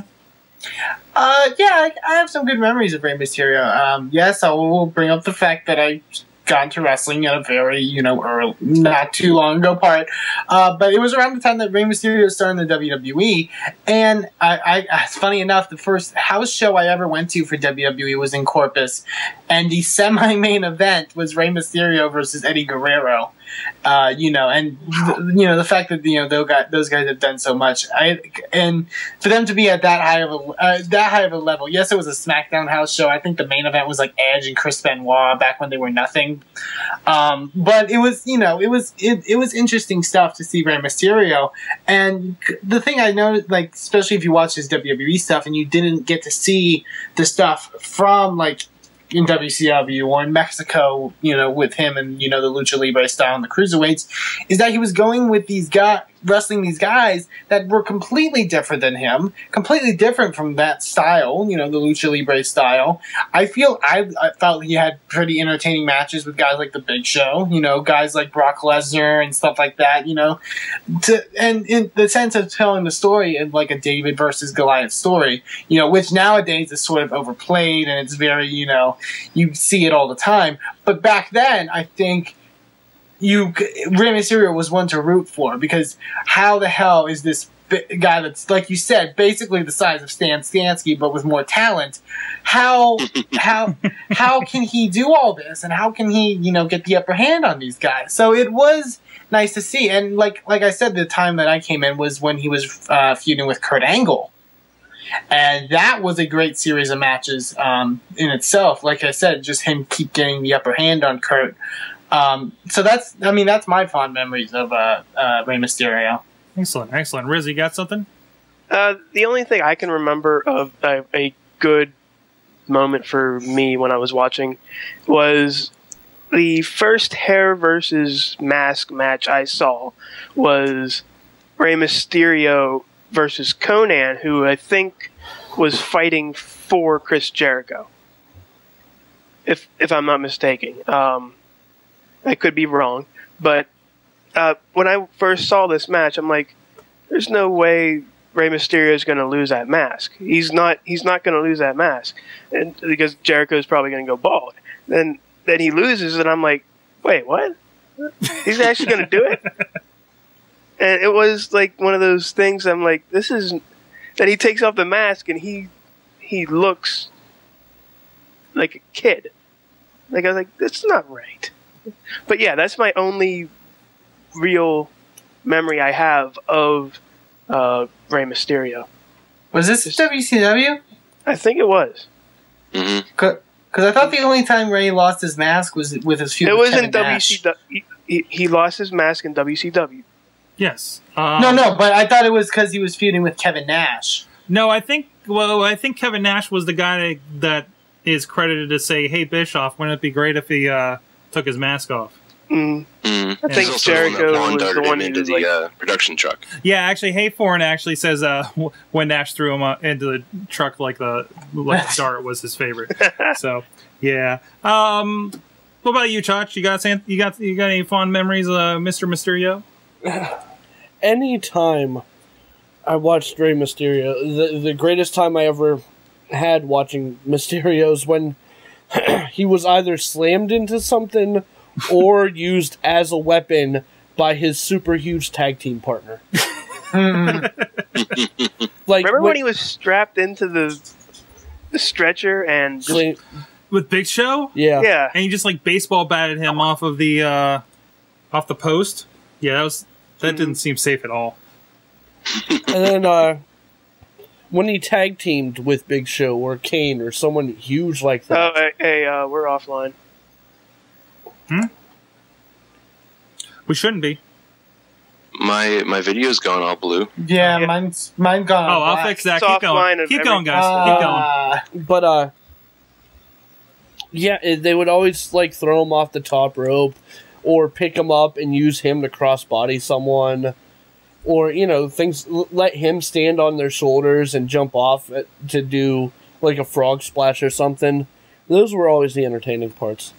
Uh, yeah, I, I have some good memories of Rey Mysterio. Um, yes, I will bring up the fact that I got into wrestling at a very, you know, early, not too long ago part. Uh, but it was around the time that Rey Mysterio started in the W W E. And I, I, it's funny enough, the first house show I ever went to for W W E was in Corpus. And the semi-main event was Rey Mysterio versus Eddie Guerrero. Uh, you know, and you know the fact that you know those guys, those guys have done so much, I and for them to be at that high of a uh, that high of a level. Yes, it was a SmackDown house show. I think the main event was like Edge and Chris Benoit back when they were nothing. Um, but it was you know it was it, it was interesting stuff to see Rey Mysterio. And the thing I noticed, like especially if you watch his W W E stuff and you didn't get to see the stuff from like in W C W or in Mexico, you know, with him and, you know, the Lucha Libre style and the Cruiserweights, is that he was going with these guys, wrestling these guys that were completely different than him, completely different from that style, you know, the Lucha Libre style. I feel, I, I felt he had pretty entertaining matches with guys like The Big Show, you know, guys like Brock Lesnar and stuff like that, you know, to, and in the sense of telling the story of like a David versus Goliath story, you know, which nowadays is sort of overplayed and it's very, you know, you see it all the time. But back then, I think you Rey Mysterio was one to root for, because how the hell is this guy that's, like you said, basically the size of Stan Stansky but with more talent? How how how can he do all this, and how can he, you know, get the upper hand on these guys? So it was nice to see, and like like I said, the time that I came in was when he was uh, feuding with Kurt Angle. And that was a great series of matches um, in itself. Like I said, just him keep getting the upper hand on Kurt. Um, so that's, I mean, that's my fond memories of uh, uh, Rey Mysterio. Excellent, excellent. Riz, you got something? Uh, the only thing I can remember of a, a good moment for me when I was watching was the first hair versus mask match I saw was Rey Mysterio versus Conan, who I think was fighting for Chris Jericho, if if I'm not mistaken. Um, I could be wrong, but uh, when I first saw this match, I'm like, "There's no way Rey Mysterio is going to lose that mask. He's not. He's not going to lose that mask, and because Jericho is probably going to go bald." Then then he loses, and I'm like, "Wait, what? He's actually going to do it?" And it was like one of those things. I'm like, this is that he takes off the mask and he he looks like a kid. Like I was like, that's not right. But yeah, that's my only real memory I have of uh, Rey Mysterio. Was this Just, W C W? I think it was. Mm-hmm. Because I thought the only time Rey lost his mask was with his feud It with was Kevin in W C W. Nash. He, he lost his mask in W C W. Yes. Um, No, no, but I thought it was because he was feuding with Kevin Nash. No, I think. Well, I think Kevin Nash was the guy that, that is credited to say, "Hey Bischoff, wouldn't it be great if he uh, took his mask off?" Mm. Mm. I think Jericho was the one who into was the like, uh, production truck. Yeah, actually, Haythorne actually says uh, when Nash threw him uh, into the truck like the like the dart was his favorite. So yeah. Um, what about you, Chach? You got you got you got any fond memories of uh, Mister Mysterio? Anytime I watched Rey Mysterio, the the greatest time I ever had watching Mysterio is when he was either slammed into something or used as a weapon by his super huge tag team partner. Like, remember when he was strapped into the the stretcher and just, slam- with Big Show? yeah, yeah, And he just like baseball batted him off of the uh, off the post. Yeah, that was that didn't seem safe at all. And then uh, when he tag teamed with Big Show or Kane or someone huge like that. Oh, hey, hey uh, we're offline. Hmm? We shouldn't be. My my video's going all blue. Yeah, Yeah. mine's mine gone. Oh, I'll black. fix that. It's Keep offline going. and Keep every- going, guys. Keep going. Uh, But, uh, yeah, it, they would always, like, throw him off the top rope or pick him up and use him to crossbody someone. Or, you know, things, let him stand on their shoulders and jump off at, to do, like, a frog splash or something. Those were always the entertaining parts.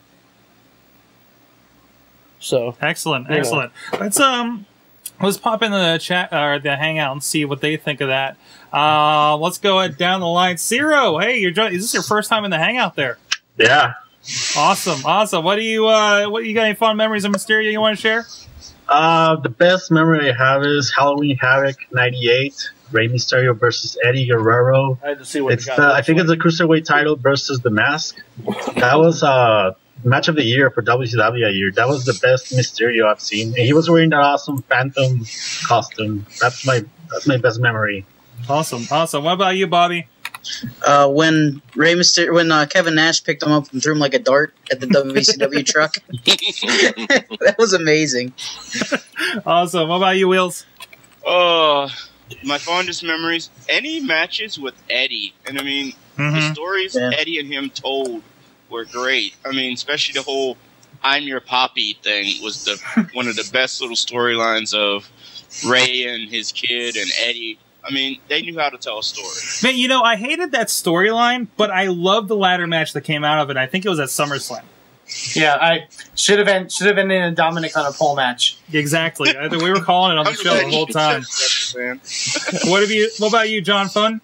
So, Excellent, Yeah. excellent. Let's um, let's pop in the chat or the hangout and see what they think of that. Uh, let's go down the line. Zero, hey, you're jo- is this your first time in the hangout there? Yeah. Awesome, awesome. What do you uh, what you got? Any fun memories of Mysterio you want to share? Uh, the best memory I have is Halloween Havoc ninety-eight, Rey Mysterio versus Eddie Guerrero. I had to see what It's you the, got. I think it's the Cruiserweight title versus the Mask. That was uh match of the year for W C W that year. That was the best Mysterio I've seen. And he was wearing that awesome Phantom costume. That's my that's my best memory. Awesome, awesome. What about you, Bobby? Uh, when Rey Mysterio, when uh, Kevin Nash picked him up and threw him like a dart at the W C W truck, that was amazing. Awesome. What about you, Wheels? Oh, my fondest memories. Any matches with Eddie, and I mean Mhm. the stories Yeah. Eddie and him told were great. I mean, especially the whole "I'm your poppy" thing was the one of the best little storylines of Ray and his kid and Eddie. I mean, they knew how to tell a story. Man, you know, I hated that storyline, but I loved the ladder match that came out of it. I think it was at SummerSlam. yeah, I should have been should have been in a Dominic on a pole match. Exactly. I think we were calling it on the show the whole time. Man. What have you? What about you, John Fun?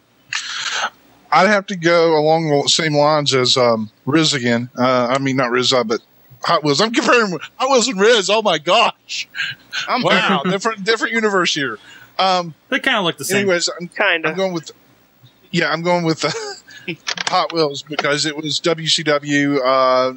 I'd have to go along the same lines as um, Riz again. Uh, I mean, not Riz, uh, but Hot Wheels. I'm comparing Hot Wheels and Riz. Oh my gosh! I'm Wow, different different universe here. Um, They kind of look the same. anyways, I'm, Kind I'm of. going with yeah, I'm going with uh, Hot Wheels because it was W C W uh,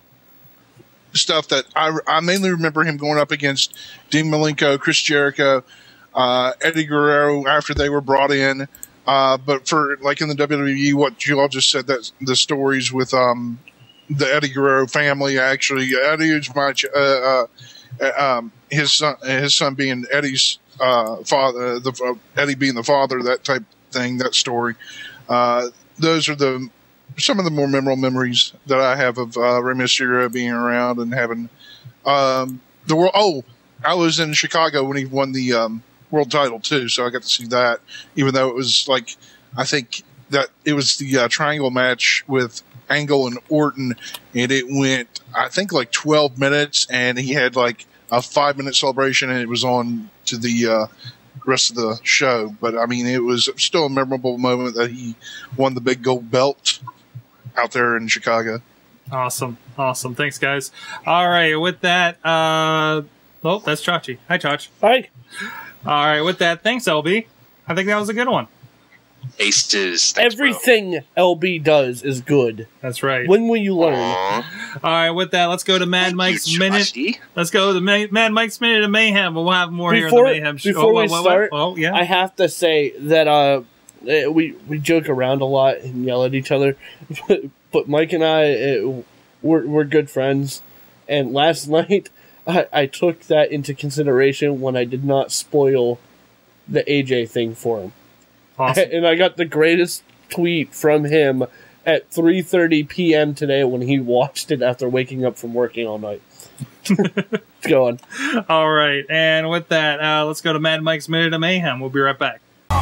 stuff that I, I mainly remember him going up against Dean Malenko, Chris Jericho, uh, Eddie Guerrero after they were brought in. Uh, but for like in the W W E, what you all just said, that the stories with um, the Eddie Guerrero family. Actually, Eddie is my ch- uh, uh, um, his son, his son being Eddie's uh, father, the uh, Eddie being the father, that type thing, that story. Uh, those are the some of the more memorable memories that I have of uh, Rey Mysterio being around and having um, the world. Oh, I was in Chicago when he won the um, world title too, so I got to see that. Even though it was like, I think that it was the uh, triangle match with Angle and Orton, and it went, I think, like twelve minutes, and he had like a five minute celebration, and it was on to the uh, rest of the show. But I mean, it was still a memorable moment that he won the big gold belt out there in Chicago. Awesome, awesome. Thanks, guys. All right, with that, uh, oh, that's Chachi. Hi, Chach. Hi. All right, with that, thanks, L B. I think that was a good one. Aces. Thanks, bro. Everything L B does is good. That's right. When will you learn? Aw. All right, with that, let's go to Mad Thank Mike's you, minute. Joshy. Let's go to the Ma- Mad Mike's minute of mayhem. We'll have more Before, here in the mayhem show. before oh, we what, what, start, what? Oh, yeah. I have to say that uh, eh, we we joke around a lot and yell at each other, but, but Mike and I, uh, we're we're good friends. And last night, I, I took that into consideration when I did not spoil the A J thing for him. Awesome. And I got the greatest tweet from him at three thirty p.m. today when he watched it after waking up from working all night. It's going. All right, and with that, uh, let's go to Mad Mike's minute of mayhem. We'll be right back.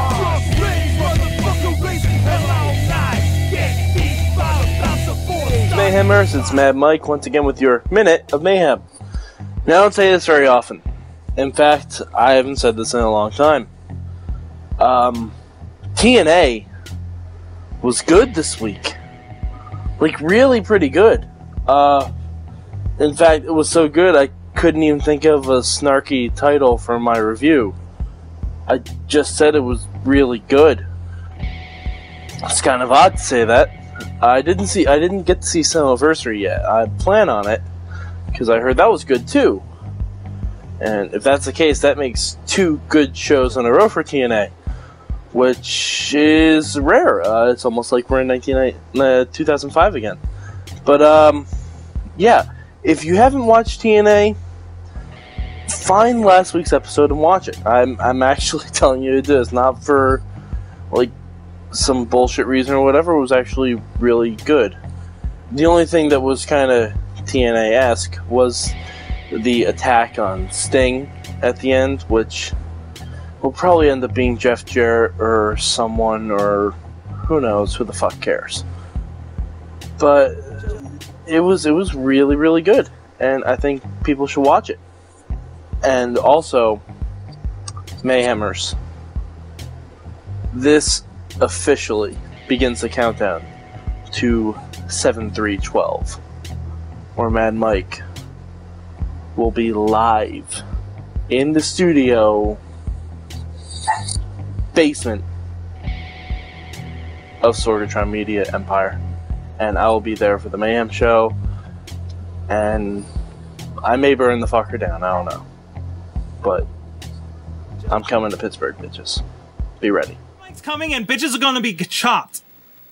Mayhemers, it's Mad Mike once again with your Minute of Mayhem. Now, I don't say this very often. In fact, I haven't said this in a long time. Um, T N A was good this week. Like, really pretty good. Uh, in fact, it was so good I couldn't even think of a snarky title for my review. I just said it was really good. It's kind of odd to say that. I didn't see. I didn't get to see Summerversary yet. I plan on it because I heard that was good too. And if that's the case, that makes two good shows in a row for T N A. which is rare. Uh, it's almost like we're in nineteen, uh, two thousand five again. But, um, yeah, if you haven't watched T N A, find last week's episode and watch it. I'm, I'm actually telling you to do this, not for, like, some bullshit reason or whatever. It was actually really good. The only thing that was kind of T N A-esque was the attack on Sting at the end, which will probably end up being Jeff Jarrett or someone, or who knows, who the fuck cares. But it was it was really, really good, and I think people should watch it. And also, Mayhemers, this officially begins the countdown to seven three twelve, where Mad Mike will be live in the studio basement of Sorgatron Media Empire, and I will be there for the Mayhem show, and I may burn the fucker down, I don't know, but I'm coming to Pittsburgh, bitches. Be ready. Mike's coming and bitches are gonna be chopped.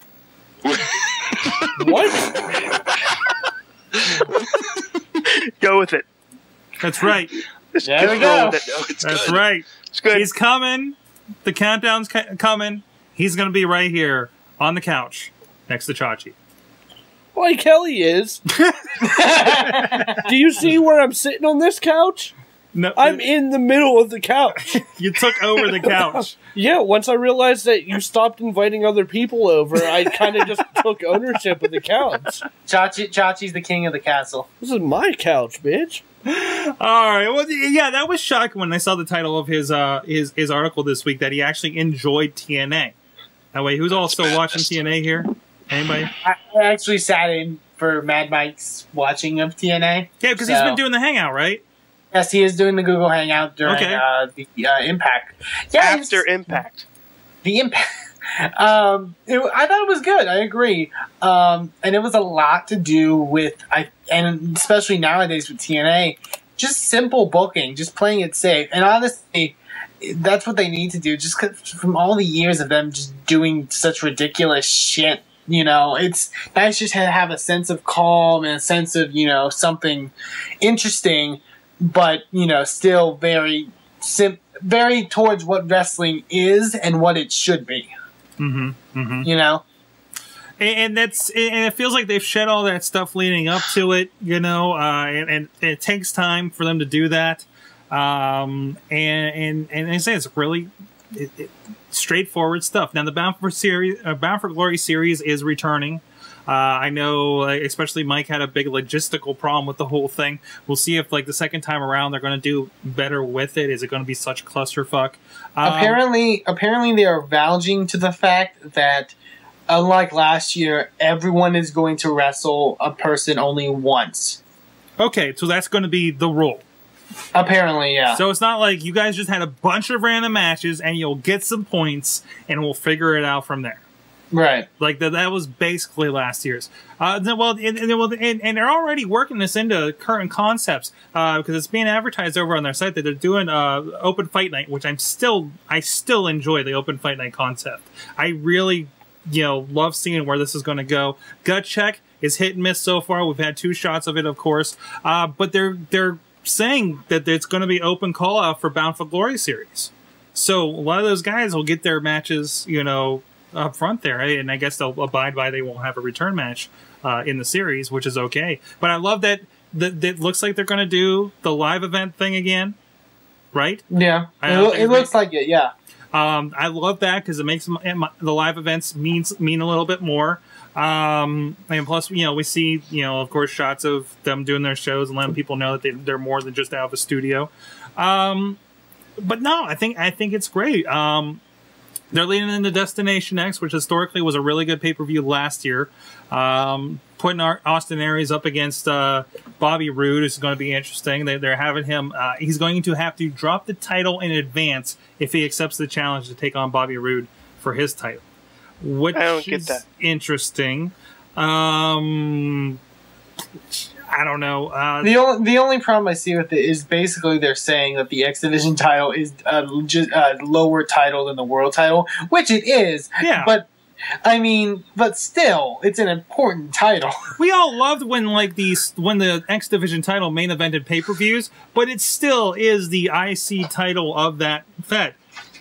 What? Go with it. That's right. Just, There just we go. roll with it. No, it's That's good. right. It's good. He's coming. The countdown's ca- coming. He's gonna be right here on the couch next to Chachi. Like Kelly is. Do you see where I'm sitting on this couch? No, I'm in the middle of the couch. You took over the couch. Yeah, once I realized that you stopped inviting other people over, I kind of just took ownership of the couch. Chachi, Chachi's the king of the castle. This is my couch, bitch. All right. Well, yeah, that was shocking when I saw the title of his uh his his article this week that he actually enjoyed T N A. That way, who's all still watching T N A here? Anybody? I I actually sat in for Mad Mike's watching of T N A. Yeah, because so. he's been doing the Hangout, right? Yes, he is doing the Google Hangout during Okay. uh, the uh, Impact. Yeah, After it's- Impact. the Impact. um, it, I thought it was good. I agree. Um, and it was a lot to do with I, and especially nowadays with T N A, just simple booking, just playing it safe. And honestly, that's what they need to do. Just 'cause from all the years of them just doing such ridiculous shit. You know, it's nice just to have a sense of calm and a sense of, you know, something interesting, but, you know, still very sim- very towards what wrestling is and what it should be. Mm-hmm. Mm-hmm. You know? And, and that's and it feels like they've shed all that stuff leading up to it, you know, uh, and, and it takes time for them to do that. Um, and and and I say it's really it, it, straightforward stuff. Now the Bound for series, uh, Bound for Glory series is returning. Uh, I know, uh, especially Mike had a big logistical problem with the whole thing. We'll see if, like, the second time around they're going to do better with it. Is it going to be such clusterfuck? Um, apparently, apparently they are vouching to the fact that, unlike last year, everyone is going to wrestle a person only once. Okay, so that's going to be the rule. Apparently, yeah. So it's not like you guys just had a bunch of random matches and you'll get some points and we'll figure it out from there. Right. Like that, that was basically last year's. Uh, then, well, and, and, well, and, and they're already working this into current concepts uh, because it's being advertised over on their site that they're doing uh, open fight night, which I'm still, I still enjoy the open fight night concept. I really, you know, love seeing where this is going to go. Gut check is hit and miss so far. We've had two shots of it, of course, uh, but they're they're saying that it's going to be open call out for Bound for Glory series. So a lot of those guys will get their matches, you know, up front there, right? And I guess they'll abide by they won't have a return match uh, in the series, which is okay. But I love that that it looks like they're going to do the live event thing again, right? Yeah, I it, don't lo- think it looks like it. Yeah. Um, I love that because it makes m- the live events means mean a little bit more. Um, and plus, you know, we see, you know, of course, shots of them doing their shows and letting people know that they, they're more than just out of a studio. Um, but no, I think I think it's great. Um, They're leading into Destination X, which historically was a really good pay-per-view last year. Um, putting our Austin Aries up against uh, Bobby Roode is going to be interesting. They, they're having him... Uh, he's going to have to drop the title in advance if he accepts the challenge to take on Bobby Roode for his title. Which I don't get is that. interesting. Um, I don't know. Uh, the only the only problem I see with it is basically they're saying that the X Division title is a just a lower title than the World title, which it is. Yeah. But I mean, but still, it's an important title. We all loved when like these when the X Division title main evented pay per views, but it still is the I C title of that Fed.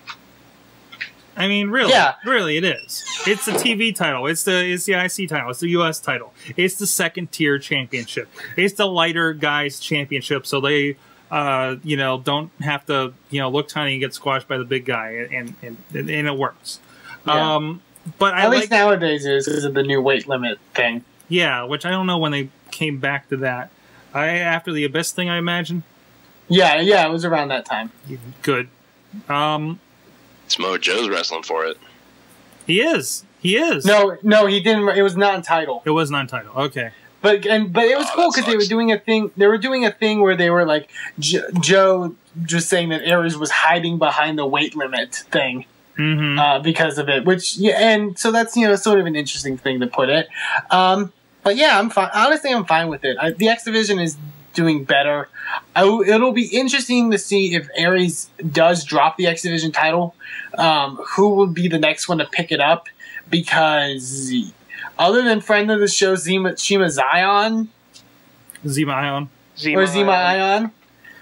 I mean, really, Yeah. really, it is. It's the T V title. It's the it's the I C title. It's the U S title. It's the second tier championship. It's the lighter guys championship, so they, uh, you know, don't have to, you know, look tiny and get squashed by the big guy, and and and, and it works. Yeah. Um, but I At like, least nowadays it is because of the new weight limit thing. yeah, which I don't know when they came back to that. I after the Abyss thing, I imagine. Yeah, yeah, it was around that time. Good. Um, Samoa Joe's wrestling for it. he is. He is. No, no, he didn't. It was non-title. It was non-title. Okay. But and but it was Oh, cool that because they were sucks. doing a thing. They were doing a thing where they were like J- Joe just saying that Aries was hiding behind the weight limit thing Mm-hmm. uh, because of it. Which yeah, and so that's you know sort of an interesting thing to put it. Um, but yeah, I'm fine. Honestly, I'm fine with it. I, the X Division is doing better. I w it'll be interesting to see if Aries does drop the X Division title. Um, who will be the next one to pick it up? Because other than friend of the show Zima, Shima Zion Zima Ion. Zima or Zima Ion,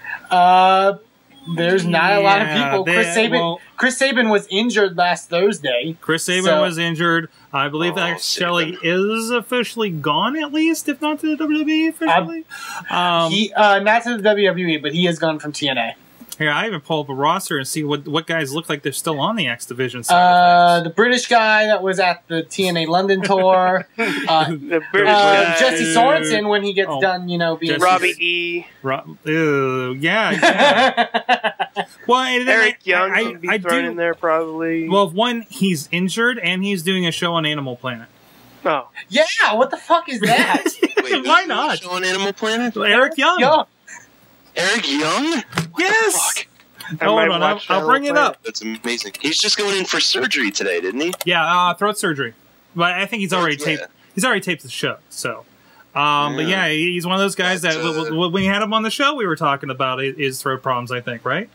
uh, there's not a lot of Yeah, people. they- Chris Sabin, well- Chris Sabin was injured last Thursday. Chris Sabin So- was injured. I believe Oh, that Shelley is officially gone, at least, if not to the W W E officially. Um, he uh, not to the W W E, but he has gone from T N A. here, I even pull up a roster and see what, what guys look like they're still on the X Division side Uh, of the British guy that was at the T N A London tour. uh, The British uh, guy. Jesse Sorensen when he gets Oh, done, you know, being Jesse- Robbie E. things. Ro- Ew, yeah, yeah. Well, and then Eric I, Young I, can be I thrown do, in there probably. Well, one, he's injured, and he's doing a show on Animal Planet. oh, Yeah, what the fuck is that? Wait, Why who's not? On Animal Planet? Eric Young. Yo, Eric Young? What Yes. the fuck? I Hold might on, I'll, watch I'll Animal bring it Planet. up. That's amazing. He's just going in for surgery today, didn't he? Yeah, uh, throat surgery. But I think he's already Yeah. taped. He's already taped the show. So, um, but yeah, he's one of those guys That's, that uh, w- when we had him on the show, we were talking about i- his throat problems. I think, right?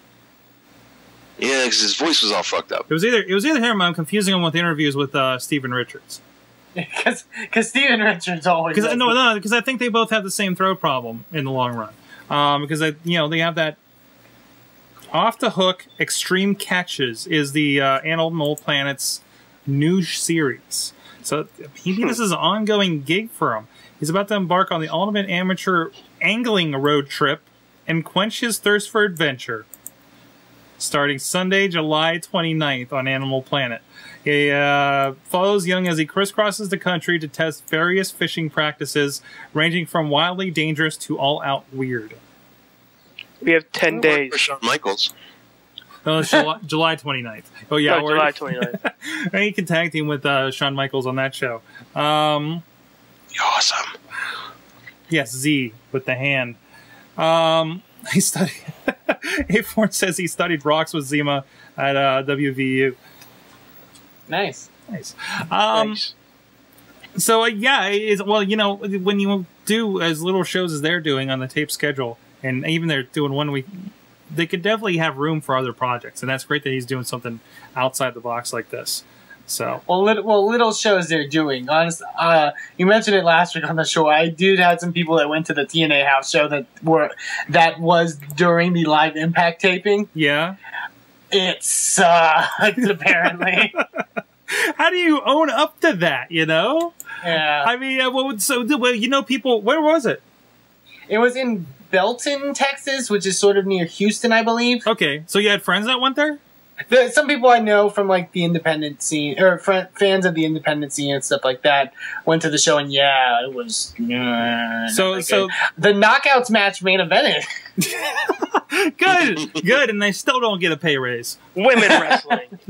Yeah, because his voice was all fucked up. It was either it was either him. I'm confusing him with interviews with uh, Steven Richards. because because Steven Richards always Because does no, this. no, because I think they both have the same throat problem in the long run. Um, because I, you know, they have that Off the Hook Extreme Catches is the uh, Animal Planet's new series. So maybe this is an ongoing gig for him. He's about to embark on the ultimate amateur angling road trip and quench his thirst for adventure. Starting Sunday, July twenty-ninth on Animal Planet. He uh, follows Young as he crisscrosses the country to test various fishing practices, ranging from wildly dangerous to all-out weird. We have ten For days. Shawn Michaels. No, it's July, July twenty-ninth. Oh, yeah. No, we're- July twenty-ninth. and he can tag team with uh, Shawn Michaels on that show. Um, Awesome. yes, Z with the hand. Um, he studied. A four says he studied rocks with Zima at uh, W V U. Nice. Nice. Um, Nice. So uh, yeah, is well, you know, when you do as little shows as they're doing on the tape schedule, and even they're doing one week, they could definitely have room for other projects, and that's great that he's doing something outside the box like this. So Well, little, well, little shows they're doing. Honest, uh, you mentioned it last week on the show. I did have some people that went to the T N A house show that were that was during the live Impact taping. yeah, It sucked, apparently. how do you own up to that? You know, Yeah, I mean, uh, what would so well, you know, people. Where was it? it was in Belton, Texas, which is sort of near Houston, I believe. Okay, so you had friends that went there. The, some people I know from like the independent scene or fr- fans of the independent scene and stuff like that went to the show, and yeah, it was. Uh, So not so good. The Knockouts match main evented. good, good, and they still don't get a pay raise. Women wrestling.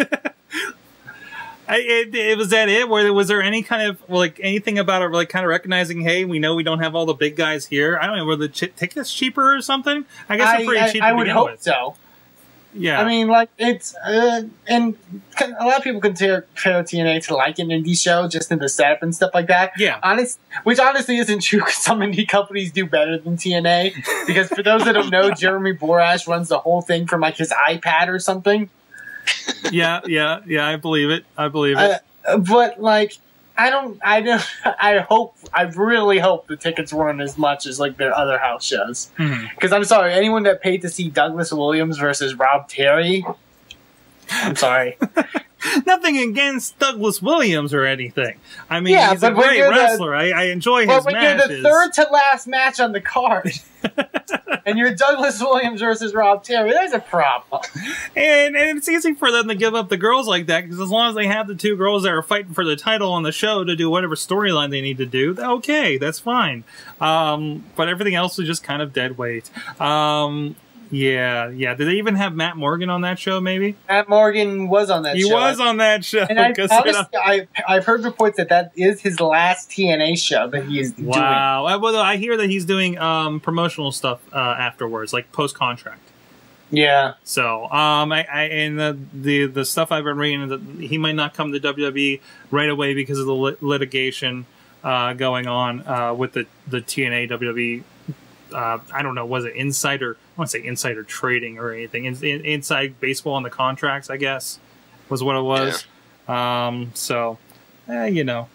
I, it, it was that it? Where was there any kind of like anything about it, like kind of recognizing, hey, we know we don't have all the big guys here. I don't know, were the ch- tickets cheaper or something? I guess I, they're pretty I, cheap I to would begin hope with. so. Yeah. I mean, like, it's, uh, and a lot of people compare, compare T N A to like an indie show, just in the setup and stuff like that. Yeah. Honest, which honestly isn't true, because some indie companies do better than T N A. Because for those that don't know, Jeremy Borash runs the whole thing from, like, his iPad or something. Yeah, yeah, yeah, I believe it. I believe it. Uh, but, like, I don't, I don't, I hope, I really hope the tickets weren't as much as, like, their other house shows. Because Mm-hmm. I'm sorry, anyone that paid to see Douglas Williams versus Rob Terry, I'm sorry. Nothing against Douglas Williams or anything. I mean, Yeah, he's a but when great you're the- wrestler. I, I enjoy But his when matches. you're the third to last match on the card, and you're Douglas Williams versus Rob Terry, there's a problem. And, and it's easy for them to give up the girls like that, because as long as they have the two girls that are fighting for the title on the show to do whatever storyline they need to do, okay, that's fine. Um, but everything else was just kind of dead weight. Um, yeah, yeah. Did they even have Matt Morgan on that show, maybe? Matt Morgan was on that he show. He was on that show. And I, 'cause, honestly, you know, I, I've heard reports that that is his last T N A show that he is doing. wow. I, well, I hear that he's doing um, promotional stuff uh, afterwards, like post-contract. Yeah. So, um, I, I and the, the the stuff I've been reading, that he might not come to W W E right away because of the lit litigation uh, going on uh, with the the T N A W W E. Uh, I don't know, was it insider? I want to say insider trading or anything. In, in, inside baseball on the contracts, I guess, was what it was. Yeah. Um, so, eh, you know.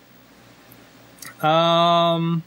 Um.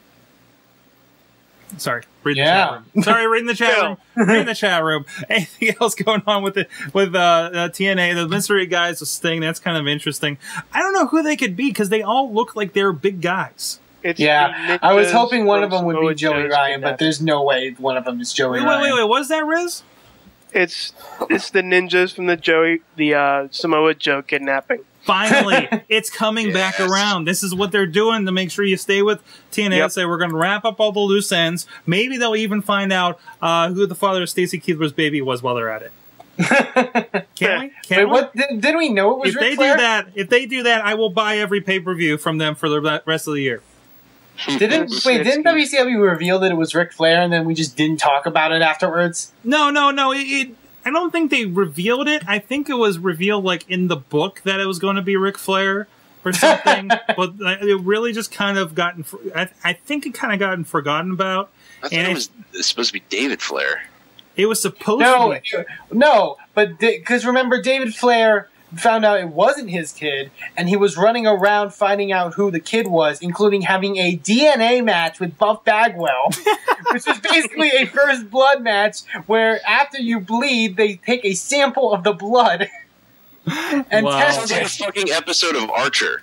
Sorry, read the Yeah. chat room. Sorry, reading the chat room. Reading the chat room. Anything else going on with the with uh, uh, T N A? The mystery guys this thing that's kind of interesting. I don't know who they could be because they all look like they're big guys. It's Yeah, the I was ninjas hoping one from of them would be Samoa Joey Joe's Ryan, but kidnapping. there's no way one of them is Joey Wait, Ryan. wait, wait, wait. What is that, Riz? It's it's the ninjas from the Joey the uh, Samoa Joe kidnapping. Finally, it's coming Yes. back around. This is what they're doing to make sure you stay with T N A. Yep. Say we're going to wrap up all the loose ends. Maybe they'll even find out uh, who the father of Stacy Keibler's baby was while they're at it. Can we? Can Wait, we? what? Did, didn't we know it was If Ric they Flair? do that, if they do that, I will buy every pay per view from them for the rest of the year. Didn't wait? Didn't W C W reveal that it was Ric Flair, and then we just didn't talk about it afterwards? No, no, no. It, it. I don't think they revealed it. I think it was revealed like in the book that it was going to be Ric Flair or something. But it really just kind of gotten. I, I think it kind of gotten forgotten about. I thought And it was supposed to be David Flair. It was supposed No, to be. no, but because remember, David Flair found out it wasn't his kid, and he was running around finding out who the kid was, including having a D N A match with Buff Bagwell, which is basically a first blood match where after you bleed, they take a sample of the blood and Wow. test Sounds like a it. fucking episode of Archer.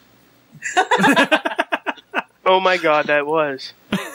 Oh my god, that was.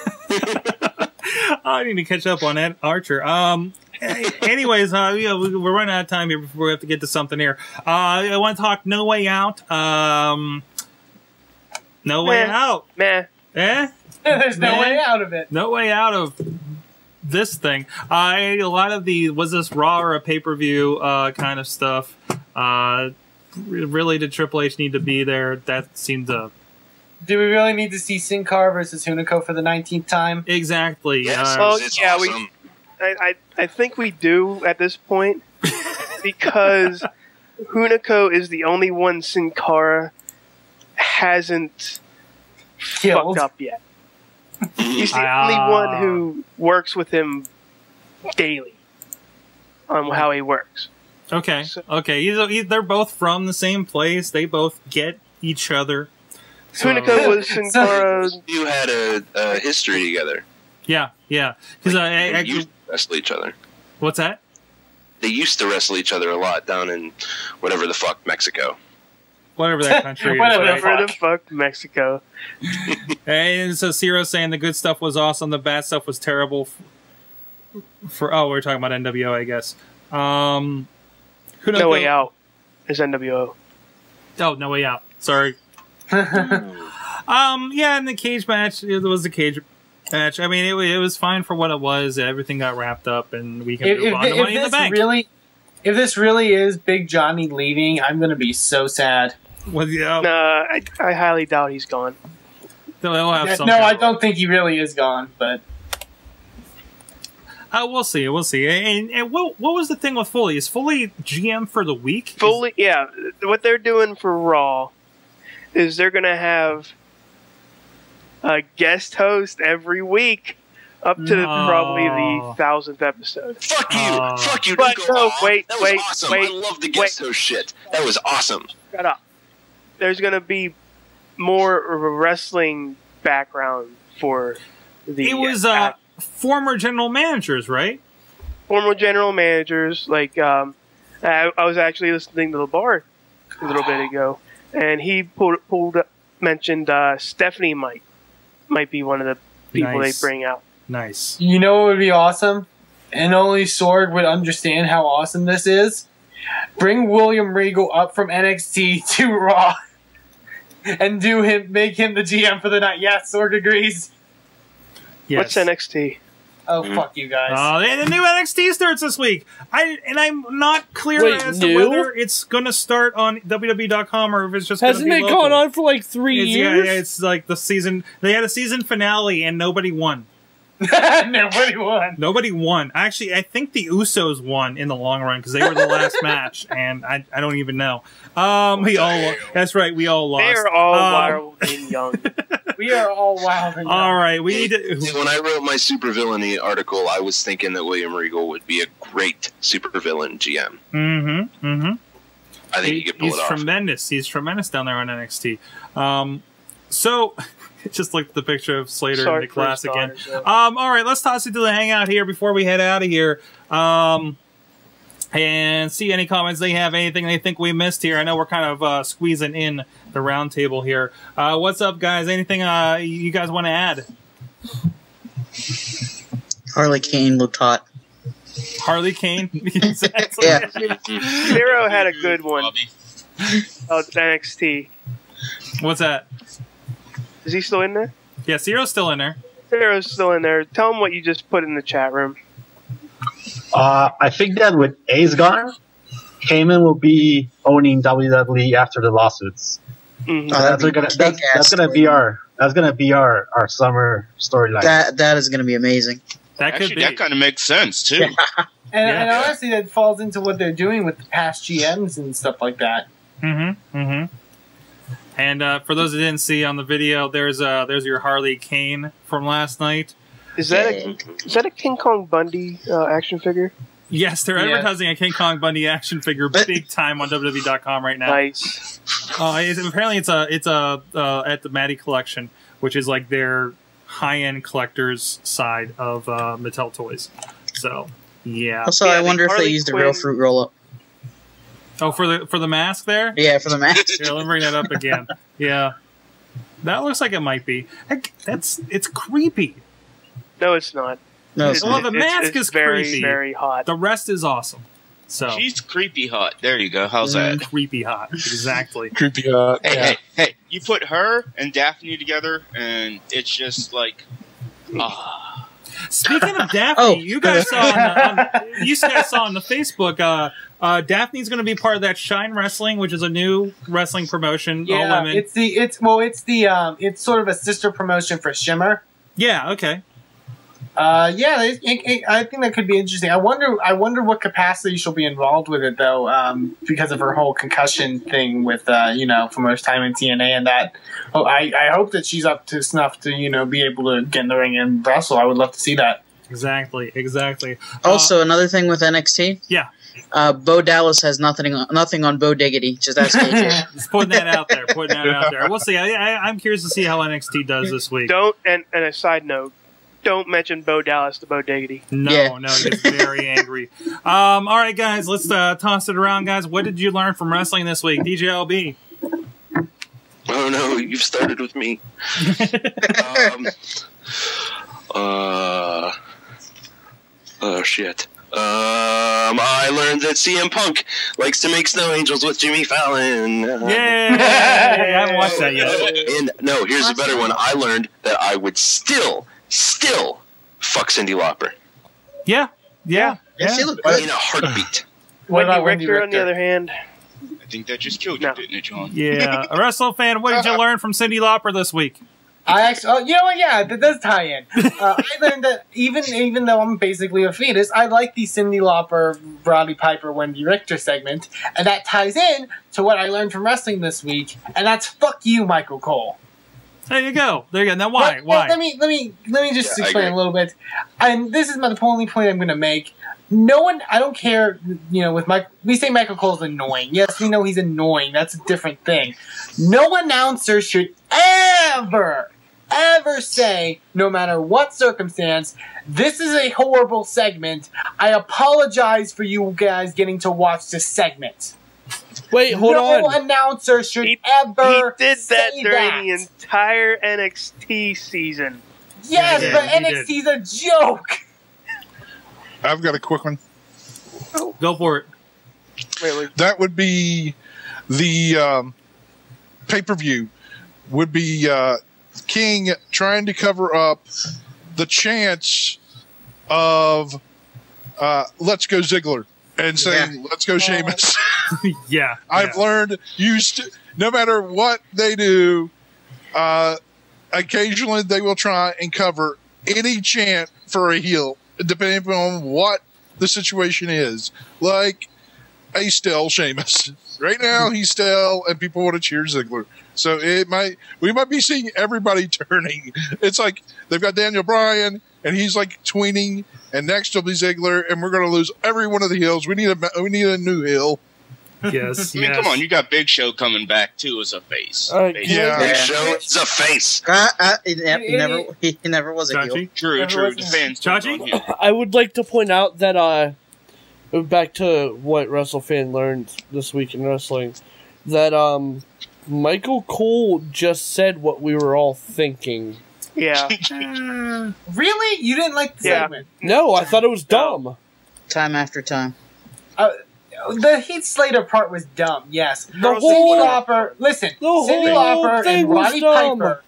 I need to catch up on Ed Archer. Um. Anyways, uh, yeah, we, we're running out of time here before we have to get to something here. Uh, I want to talk No Way Out. Um, No Way Meh. Out. Meh. Eh? There's no Man. way out of it. No way out of this thing. Uh, a lot of the was this Raw or a pay per view uh, kind of stuff. Uh, really, did Triple H need to be there? That seemed to Do we really need to see Sin Cara versus Hunico for the nineteenth time? exactly. Yes, uh, Well, it's yeah, we- awesome. I, I, I think we do at this point because Hunico is the only one Sin Cara hasn't Killed. fucked up yet. He's the Ah. only one who works with him daily on how he works. Okay, So- okay. He's, he's, they're both from the same place. They both get each other. So- Hunico was Sin So- Cara. You had a, a history together. Yeah, yeah. Because I, I, They I, used to wrestle each other. what's that? They used to wrestle each other a lot down in whatever the fuck, Mexico. Whatever that country is. Whatever. Right? Whatever the fuck, Mexico. And so Ciro's saying the good stuff was awesome, the bad stuff was terrible. For, for oh, we're talking about N W O, I guess. Um, who No Way Out is N W O. Oh, No Way Out. Sorry. um, yeah, and the cage match, it was the cage match. I mean, it, wa- it was fine for what it was. Everything got wrapped up, and we can If, move if, on to if Money in the this Bank. really, if this really is Big Johnny leaving, I'm gonna be so sad. Well, yeah, Nah, I, I highly doubt he's gone. they'll have Yeah, some no, kind I of- don't think he really is gone, but Uh, we'll see. We'll see. And, and what, what was the thing with Foley? Is Foley G M for the week? Foley, yeah. What they're doing for Raw is they're going to have a guest host every week up to No. probably the thousandth episode. Fuck you! Uh, Fuck you! But Don't go no, on. wait, that was wait, awesome. wait, I love the guest host shit. That was awesome. Shut up. There's going to be more of a wrestling background for the It was uh, uh, former general managers, right? former general managers. Like um, I, I was actually listening to the bar a little bit ago, and he pulled, pulled up, mentioned uh, Stephanie might might be one of the people Nice. they bring out. Nice. You know what would be awesome? And only Sorg would understand how awesome this is? Bring William Regal up from N X T to Raw and do him, make him the G M for the night. Yes, Sorg agrees. Yes. What's N X T? Oh, fuck you guys. Uh, and the new N X T starts this week. I and I'm not clear Wait, as new? to whether it's going to start on W W E dot com or if it's just gonna Hasn't be it local. gone on for like three It's, years? yeah, yeah, it's like the season. They had a season finale and nobody won. Nobody won. Nobody won. Actually, I think the Usos won in the long run because they were the last match, and I, I don't even know. Um, we all. That's right. We all lost. They're all Um, wild and young. We are all wild and young. All right, we need to. See, when I wrote my supervillainy article, I was thinking that William Regal would be a great supervillain G M. Mm-hmm. Mm-hmm. I think he, He- could pull he's it off. tremendous. He's tremendous down there on N X T. Um, so, just look at the picture of Slater Sorry in the for his class again. daughters, yeah. Um, all right, let's toss it to the Hangout here before we head out of here. Um, and see any comments they have, anything they think we missed here. I know we're kind of uh, squeezing in the round table here. Uh, what's up, guys? Anything uh, you guys want to add? Harley Kane looked hot. Harley Kane? Exactly. Yeah. Zero had a good one. Oh, N X T. What's that? Is he still in there? Yeah, Zero's still in there. Zero's still in there. Tell him what you just put in the chat room. Uh, I think that with Ace gone, Heyman will be owning W W E after the lawsuits. Mhm. Oh, that's that'd be gonna a that's, kick-ass that's gonna be story. our that's gonna be our our summer storyline. That that is going to be amazing. That could Actually, be. that kind of makes sense too. And, Yeah. and honestly, that falls into what they're doing with the past G Ms and stuff like that. Mm-hmm. Mm-hmm. And uh, for those that didn't see on the video, there's uh there's your Harley Kane from last night. Is that a is that a King Kong Bundy uh, action figure? Yes, they're Yeah. advertising a King Kong Bundy action figure big time on W W E dot com right now. Nice. Uh, it's, apparently, it's a it's a uh, at the Maddie Collection, which is like their high end collectors side of uh, Mattel toys. So yeah. Also, Yeah, I the wonder if they Harley used the real Quinn- fruit roll up. Oh, for the for the mask there. Yeah, for the match. Yeah, let me bring that up again. Yeah, that looks like it might be. Heck, That's it's creepy. No, it's not. No, It's- it's Well, not. the it's- mask it's is very, creepy. very hot. The rest is awesome. So She's creepy hot. There you go. How's that? creepy hot. Exactly. Creepy. Uh, Hey, yeah. hey, hey! You put her and Daphne together, and it's just like, ah. Speaking of Daphne, Oh. you guys saw on the, on, you guys saw on the Facebook. Uh, uh, Daphne's going to be part of that Shine Wrestling, which is a new wrestling promotion. all Yeah, women. it's the it's well, it's the um, it's sort of a sister promotion for Shimmer. Yeah. Okay. Uh, yeah, it, it, it, I think that could be interesting. I wonder, I wonder what capacity she'll be involved with it though, um, because of her whole concussion thing with, uh, you know, from her time in T N A and that. Oh, I, I hope that she's up to snuff to, you know, be able to get in the ring and wrestle. I would love to see that. Exactly. Exactly. Also, Uh, another thing with N X T. yeah. Uh, Bo Dallas has nothing nothing on Bo Diggity. Just ask K J. Just putting that out there. Putting that out there. We'll see. I, I, I'm curious to see how N X T does this week. Don't and, and a side note, don't mention Bo Dallas to Bo Diggity. No, Yeah. no, he's very angry. Um, all right, guys, let's uh, toss it around, guys. What did you learn from wrestling this week, D J L B? Oh no, you've started with me. um, uh, oh shit. Um, I learned that C M Punk likes to make snow angels with Jimmy Fallon. Yeah, I haven't watched that yet. And no, here's a better one. I learned that I would still, still fuck Cyndi Lauper Yeah, yeah, Yeah, yeah. she looked in good. a heartbeat. What Wendy about Wendy Richter, on the Richter? other hand, I think that just killed you, No. didn't it, John? Yeah, a wrestling fan. What did you learn from Cyndi Lauper this week? I actually, oh, you know what? Yeah, that does tie in. Uh, I learned that even even though I'm basically a fetus, I like the Cyndi Lauper, Roddy Piper, Wendy Richter segment, and that ties in to what I learned from wrestling this week, and that's fuck you, Michael Cole. There you go. There you go. Now, why? Let, why? Let me let me let me just Yeah, explain a little bit. And this is my, the only point I'm going to make. No one, I don't care. You know, with Mike, we say Michael Cole's annoying. Yes, we know he's annoying. That's a different thing. No announcer should ever, ever say, no matter what circumstance, this is a horrible segment. I apologize for you guys getting to watch this segment. Wait, hold no on. No announcer should He, ever he did that say during that. the entire N X T season. Yes, Yeah, but he N X T's a joke. I've got a quick one. Go for it. Really? That would be the um, pay-per-view. Would be uh, King trying to cover up the chance of uh, "Let's Go Ziggler" and saying "Let's Go Sheamus." yeah. I've yeah. learned you st- no matter what they do, uh, occasionally they will try and cover any chant for a heel, depending on what the situation is. Like a stale Sheamus. Right now he's stale and people want to cheer Ziggler. So it might we might be seeing everybody turning. It's like they've got Daniel Bryan and he's like tweening, and next will be Ziggler, and we're gonna lose every one of the heels. We need a we need a new heel. Yes, I mean, yes. come on, you got Big Show coming back too as a face. Uh, Face. Yeah. Big Show is a face. Uh, uh, he, ne- he never, he never was a heel. Chachi? True, Never true. was The a- fans turned Chachi? on him. I would like to point out that, uh, back to what WrestleFan learned this week in wrestling, that, um, Michael Cole just said what we were all thinking. Yeah. Really? You didn't like the Yeah. segment? No, I thought it was dumb. Time after time. Uh, the Heath Slater part was dumb, yes. The Cyndi whole- Lauper, listen, The Cyndi whole Lauper thing and was Roddy dumb. Piper.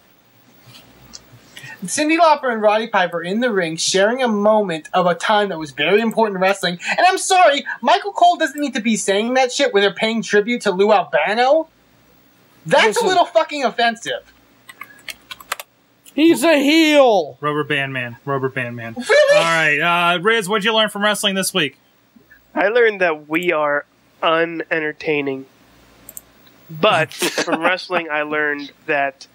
Cyndi Lauper and Roddy Piper in the ring sharing a moment of a time that was very important in wrestling. And I'm sorry, Michael Cole doesn't need to be saying that shit when they're paying tribute to Lou Albano. That's Listen. a little fucking offensive. He's a heel. Rubber Band Man. Rubber Band Man. Really? All right. Uh, Riz, what'd you learn from wrestling this week? I learned that we are unentertaining. But from wrestling, I learned that.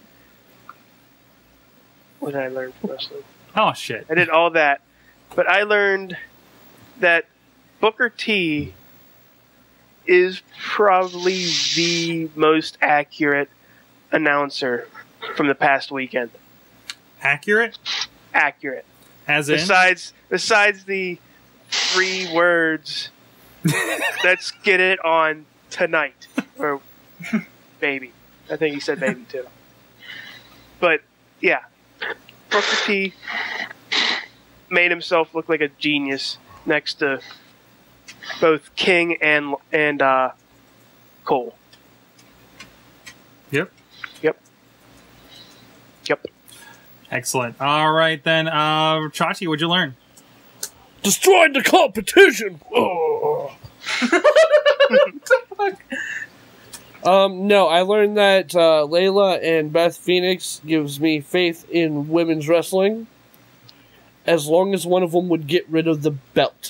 What did I learn from wrestling? Oh, shit. I did all that. But I learned that Booker T is probably the most accurate announcer from the past weekend. Accurate? Accurate. As in? Besides, besides the three words, let's get it on tonight. Or baby. I think he said baby too. But, yeah. Booker T made himself look like a genius next to both King and and uh, Cole. Yep. Yep. Yep. Excellent. All right, then. Uh, Chachi, what'd you learn? Destroyed the competition. Oh. Um, no, I learned that uh, Layla and Beth Phoenix gives me faith in women's wrestling, as long as one of them would get rid of the belt.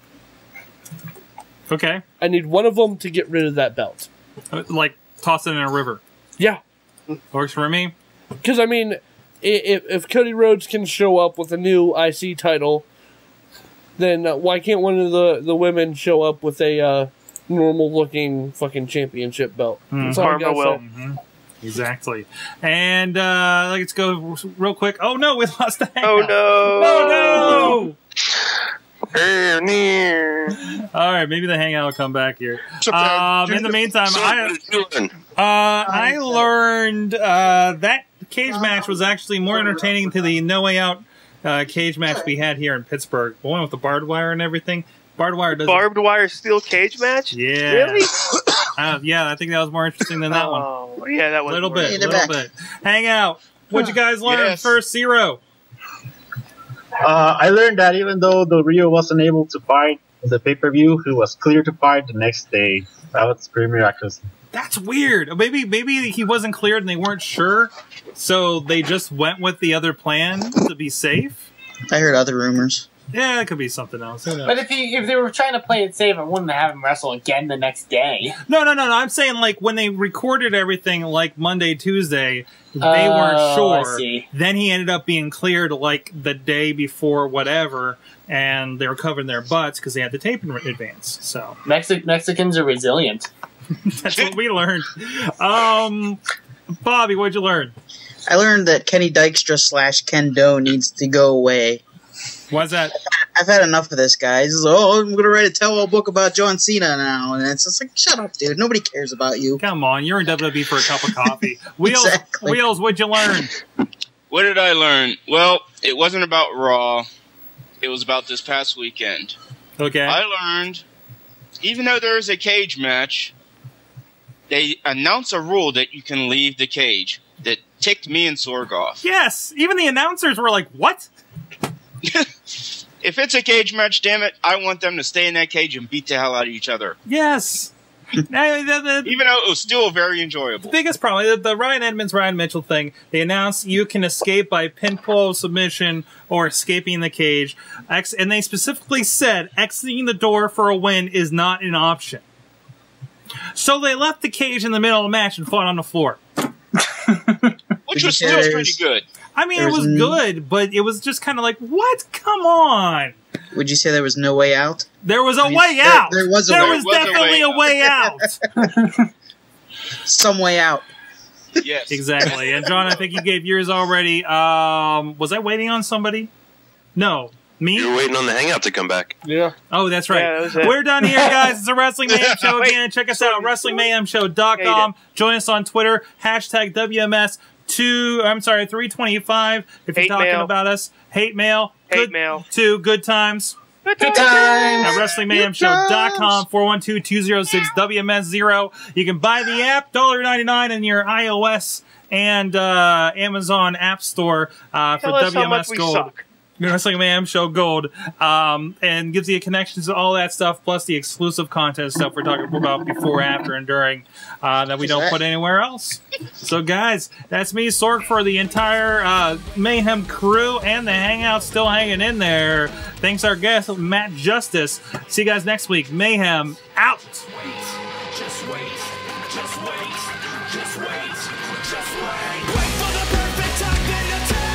Okay. I need one of them to get rid of that belt. Uh, Like, toss it in a river. Yeah. Works for me. Because, I mean, if, if Cody Rhodes can show up with a new I C title, then uh, why can't one of the, the women show up with a uh, normal-looking fucking championship belt? Mm. That's all I Karma gotta will. say. Mm-hmm. Exactly. And uh, let's go real quick. Oh, no, we lost the hangout. Oh no! Oh, no! Here, near. All right, maybe the hangout will come back here. Um, in the meantime, So, I what are you doing? uh, I learned uh, that cage match was actually more entertaining to the No Way Out uh, cage match we had here in Pittsburgh. The one with the barbed wire and everything. Barbed wire doesn't. Barbed wire steel cage match? Yeah. Really? Uh, yeah, I think that was more interesting than that one. Oh, yeah, that A was little more- bit, Need it little back. bit. Hangout. What'd you guys learn Yes. first, Zero? Uh, I learned that even though Del Rio wasn't able to fight in the pay-per-view, he was clear to fight the next day. That was pretty miraculous. That's weird. Maybe maybe he wasn't cleared and they weren't sure, so they just went with the other plan to be safe. I heard other rumors. Yeah, it could be something else. Who knows? But if he if they were trying to play it safe, I wouldn't have him wrestle again the next day. No, no, no, no. I'm saying like when they recorded everything like Monday, Tuesday, they Oh, weren't sure. I see. Then he ended up being cleared like the day before, whatever, and they were covering their butts because they had the tape in advance. So Mexi- Mexicans are resilient. that's what we learned. Um, Bobby, what'd you learn? I learned that Kenny Dykstra slash Ken Doe needs to go away. Why's that? I've had enough of this guy. He's like, oh, I'm going to write a tell-all book about John Cena now. And it's just like, shut up, dude. Nobody cares about you. Come on, you're in W W E for a cup of coffee. Wheels, Exactly. Wheels, what'd you learn? What did I learn? Well, it wasn't about Raw. It was about this past weekend. Okay. I learned, even though there is a cage match, they announce a rule that you can leave the cage. That ticked me and Sorg off. Yes, even the announcers were like, what? If it's a cage match, damn it, I want them to stay in that cage and beat the hell out of each other. Yes. Now, the, the, Even though it was still very enjoyable. the biggest problem, the, the Ryan Edmonds, Ryan Mitchell thing, they announced you can escape by pinfall, submission, or escaping the cage. Ex- and they specifically said exiting the door for a win is not an option. So they left the cage in the middle of the match and fought on the floor. Which was still pretty good. I mean, it There was was n- good, but it was just kind of like, what? Come on. Would you say there was no way out? There was a I mean, way there- out. there was a There way- was was a definitely way a way out. Some way out. Yes. Exactly. And John, I think you gave yours already. Um, was I waiting on somebody? No. Me? You were waiting on the Hangout to come back. Yeah. Oh, that's right. Yeah, that was it. We're done here, guys. It's the Wrestling Mayhem Show Wait. again. Check us out, wrestling mayhem show dot com. Join us on Twitter, hashtag W M S two, I'm sorry, three twenty-five. If you're Hate talking mail. about us, hate mail. Hate good, mail. Two, good times. Good At times. wrestling mayhem show dot com, four one two, two zero six, W M S zero. You can buy the app, one dollar ninety-nine in your iOS and uh, Amazon App Store uh, for Tell us W how M much S we Gold. suck. Wrestling Mayhem Show Gold, um, and gives you connections to all that stuff, plus the exclusive content stuff we're talking about before, after, and during uh, that we don't put anywhere else. So, guys, that's me, Sorg, for the entire uh, Mayhem crew and the Hangout still hanging in there. Thanks our guest, Matt Justice. See you guys next week. Mayhem out. Just wait, just wait, just wait, just wait. Wait for the perfect time then attack.